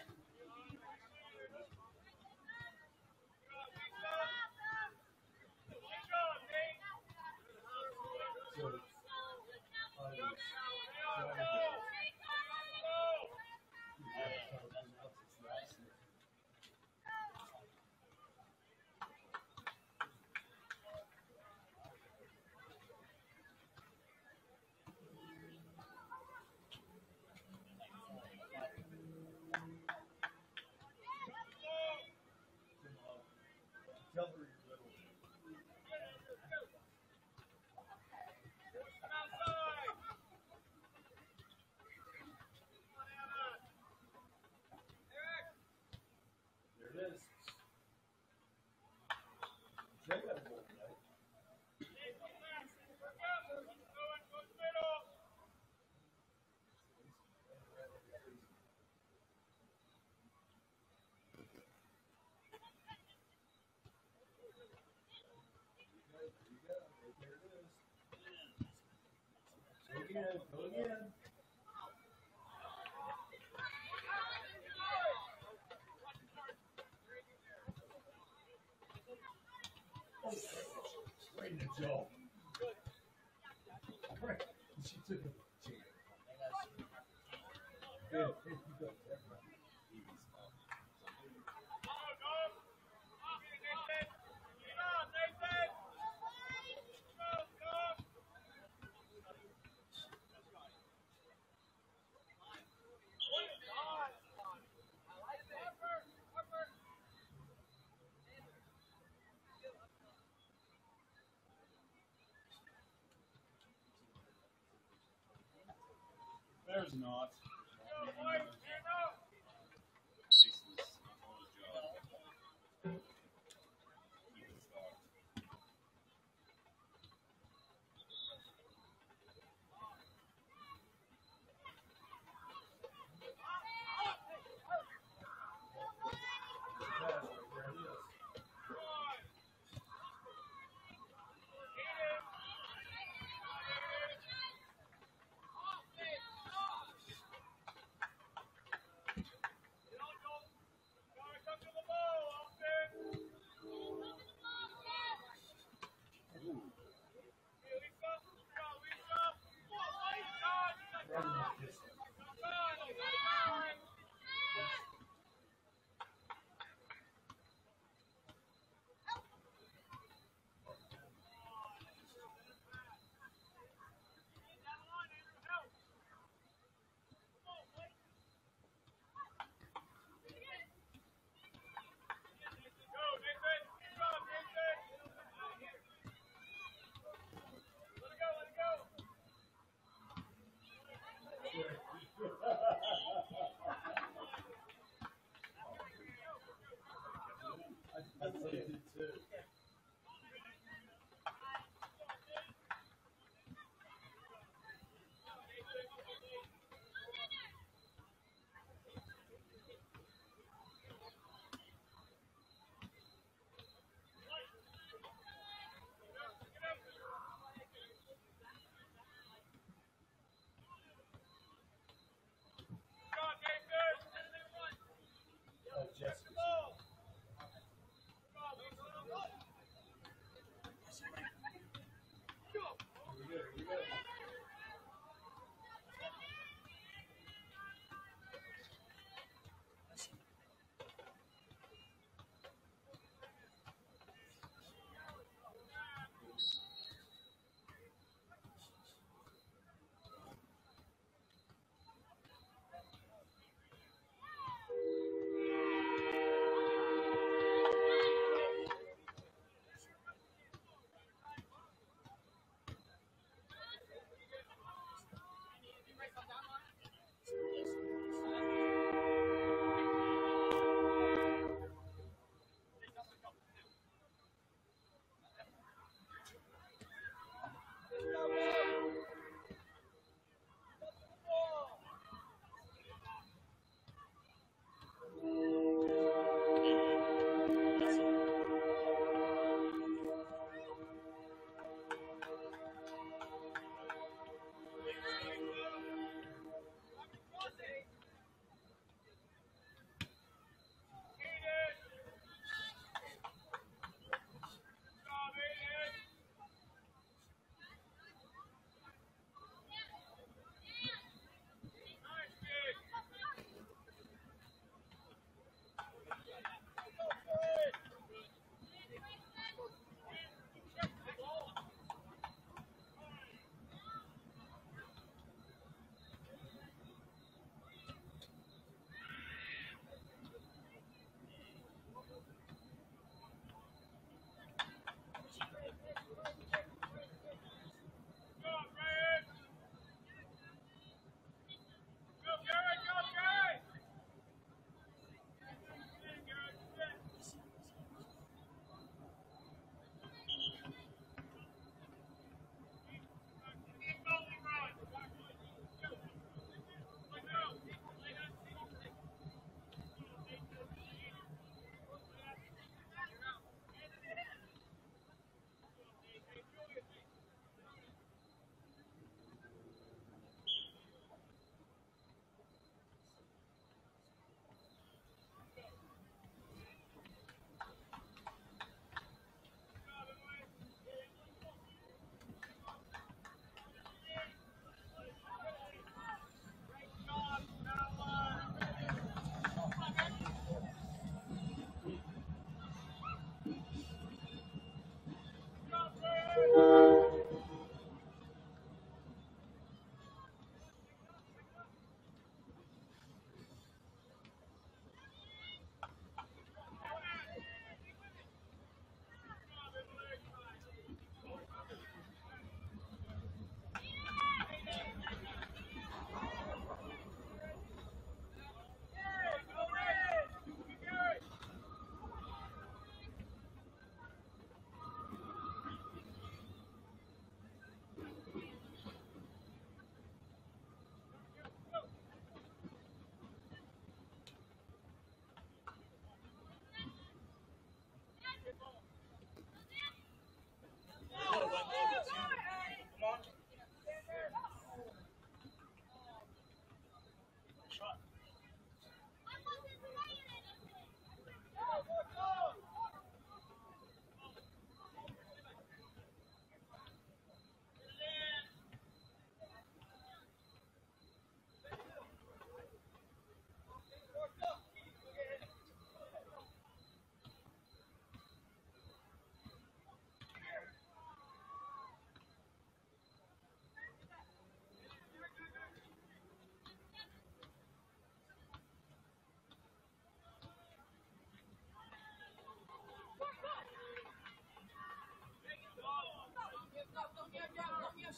So, I was trying to tell her you're little. There it is. Jay got a goal tonight. There you go. Go again. Right in the jaw. Right. She took a chair. Yeah, you go. There's not. I thought he did too. Oh, Jessica. Here we go.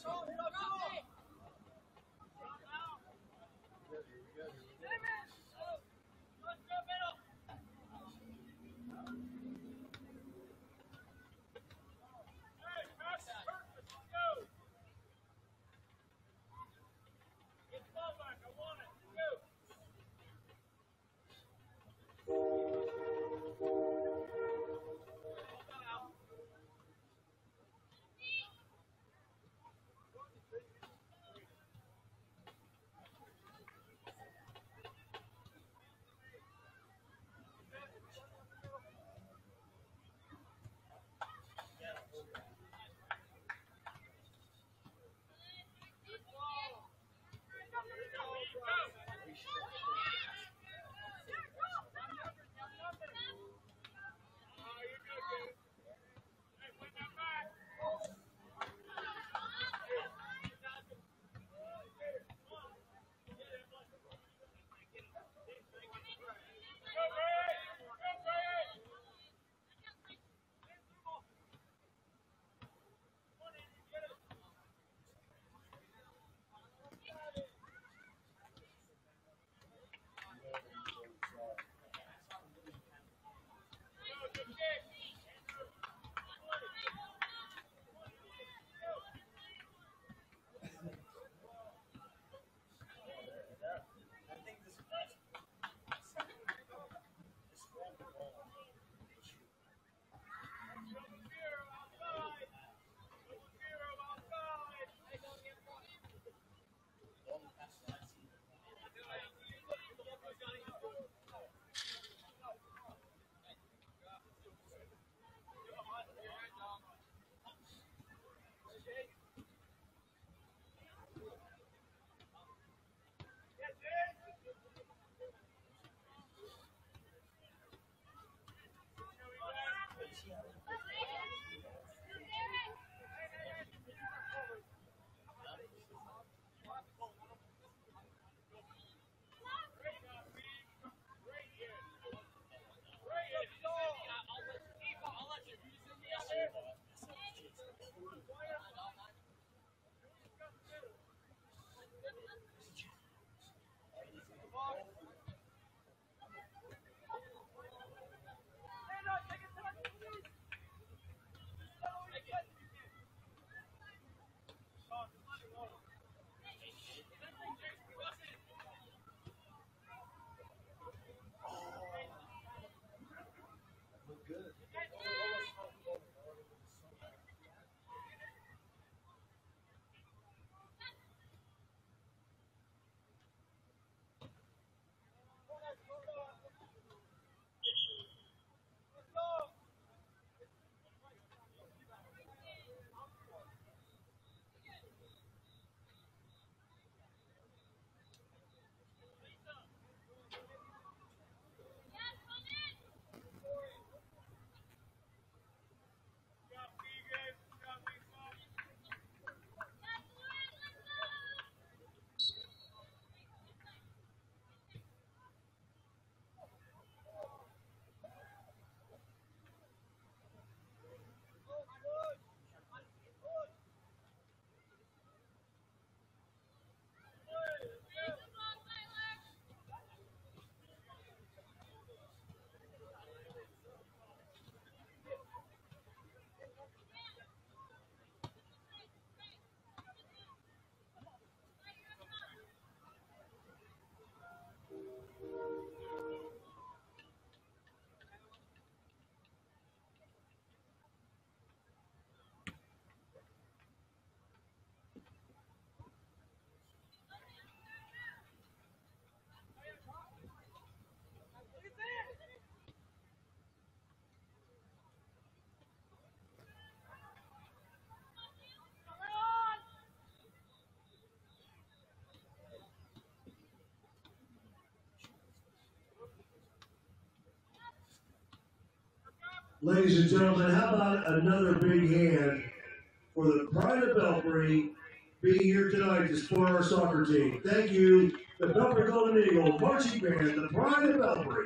Ladies and gentlemen, how about another big hand for the pride of Belpre being here tonight to support our soccer team. Thank you, the Belpre Golden Eagle Marching Band, the pride of Belpre.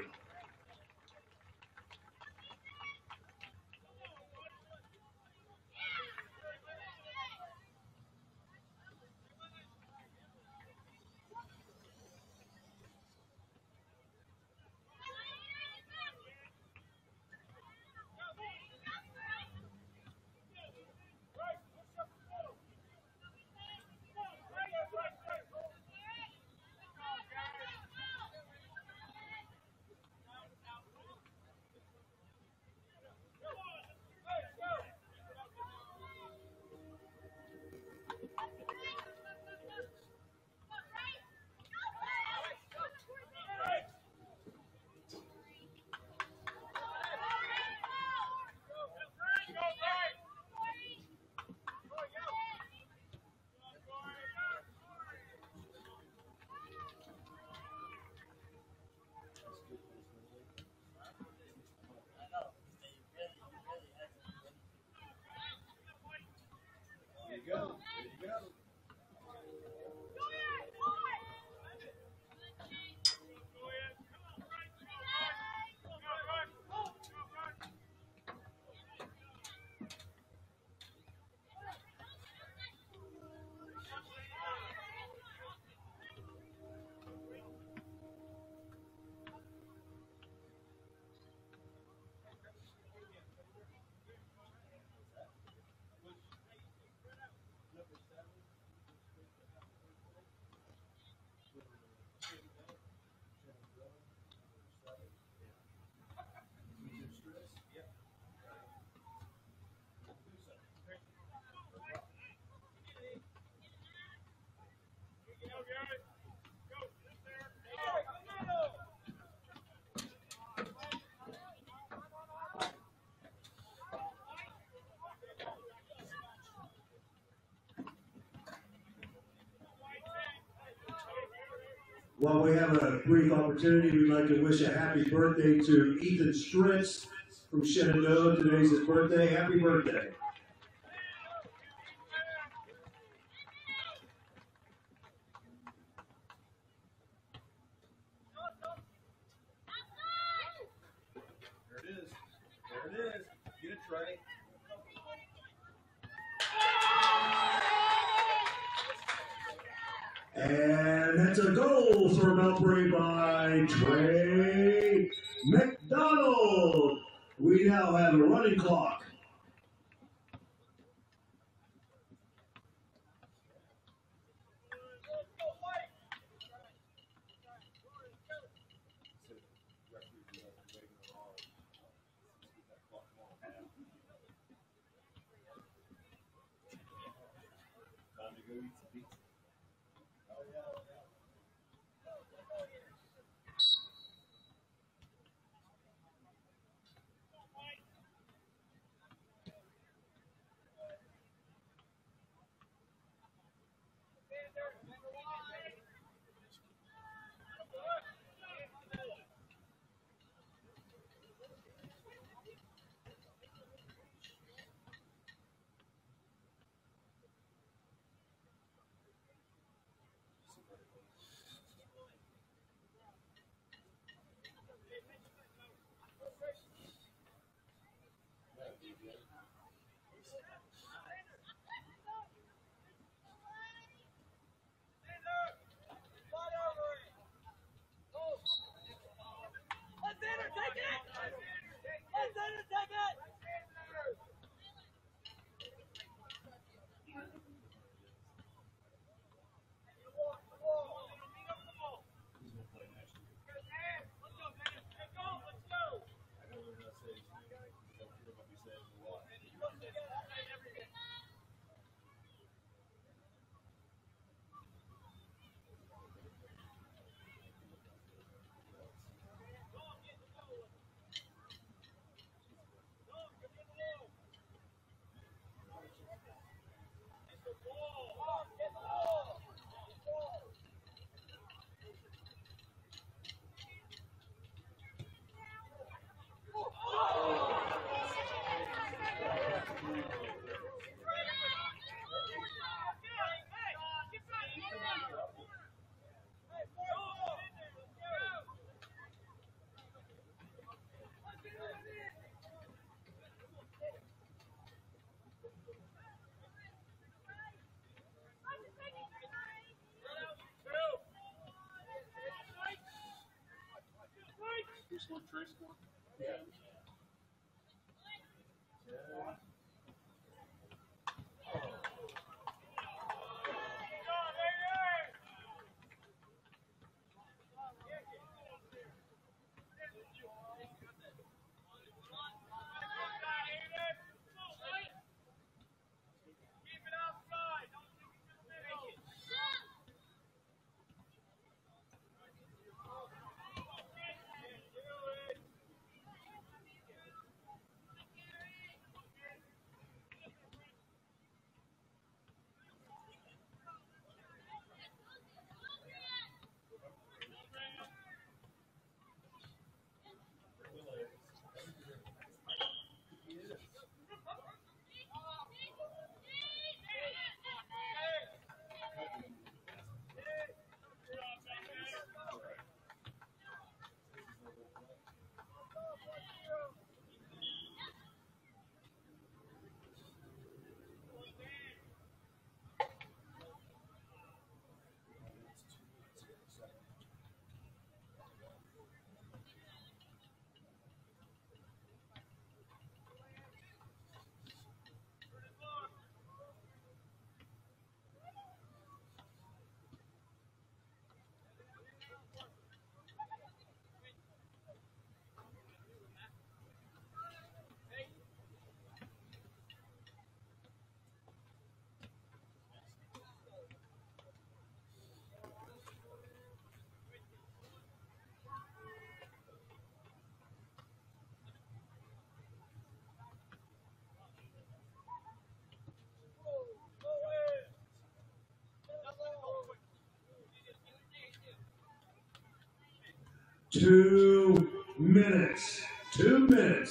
While we have a brief opportunity, we'd like to wish a happy birthday to Ethan Stritz from Shenandoah. Today's his birthday. Happy birthday. There it is. There it is. Get it, Trey. And that's a goal for Belpre by Trey McDonald. We now have a running clock. Time to go eat some pizza. Who scored? Trey scored? Yeah. 2 minutes. 2 minutes.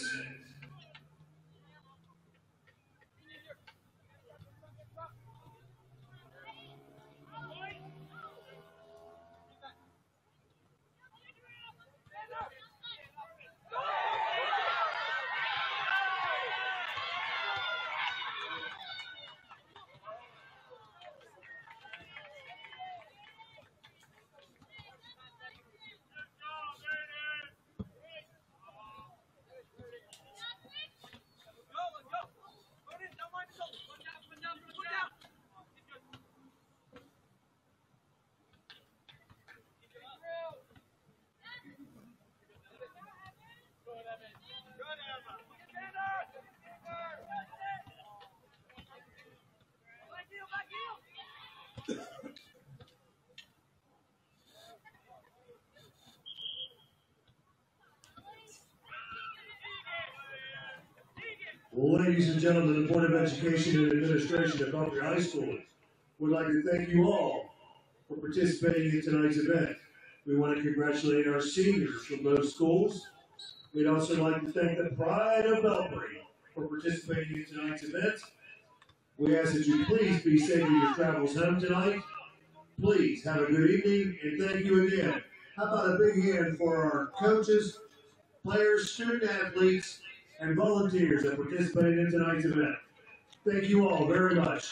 Ladies and gentlemen, the Board of Education and Administration of Belpre High School would like to thank you all for participating in tonight's event. We want to congratulate our seniors from both schools. We'd also like to thank the pride of Belpre for participating in tonight's event. We ask that you please be safe in your travels home tonight. Please have a good evening, and thank you again. How about a big hand for our coaches, players, student athletes, and volunteers that participated in tonight's event. Thank you all very much.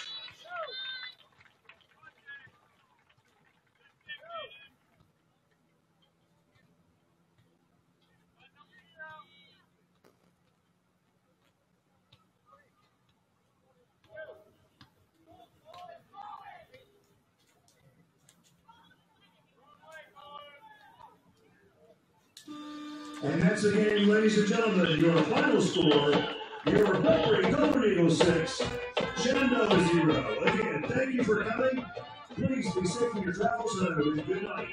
And that's again, ladies and gentlemen, your final score, your Belpre Golden Eagles 6, Shenandoah 0. Again, thank you for coming. Please be safe in your travels and good night.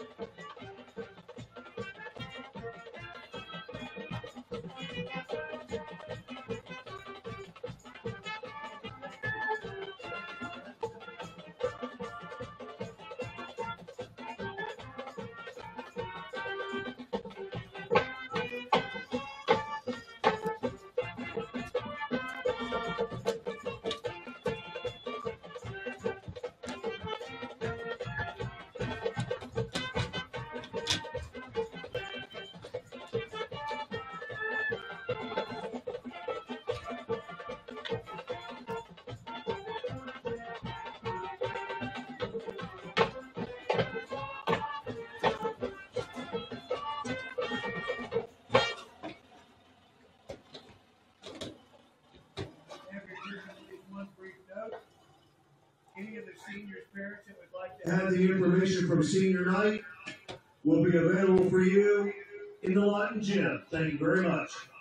Any of the seniors' parents that would like to have the information from senior night will be available for you in the lot and gym. Thank you very much.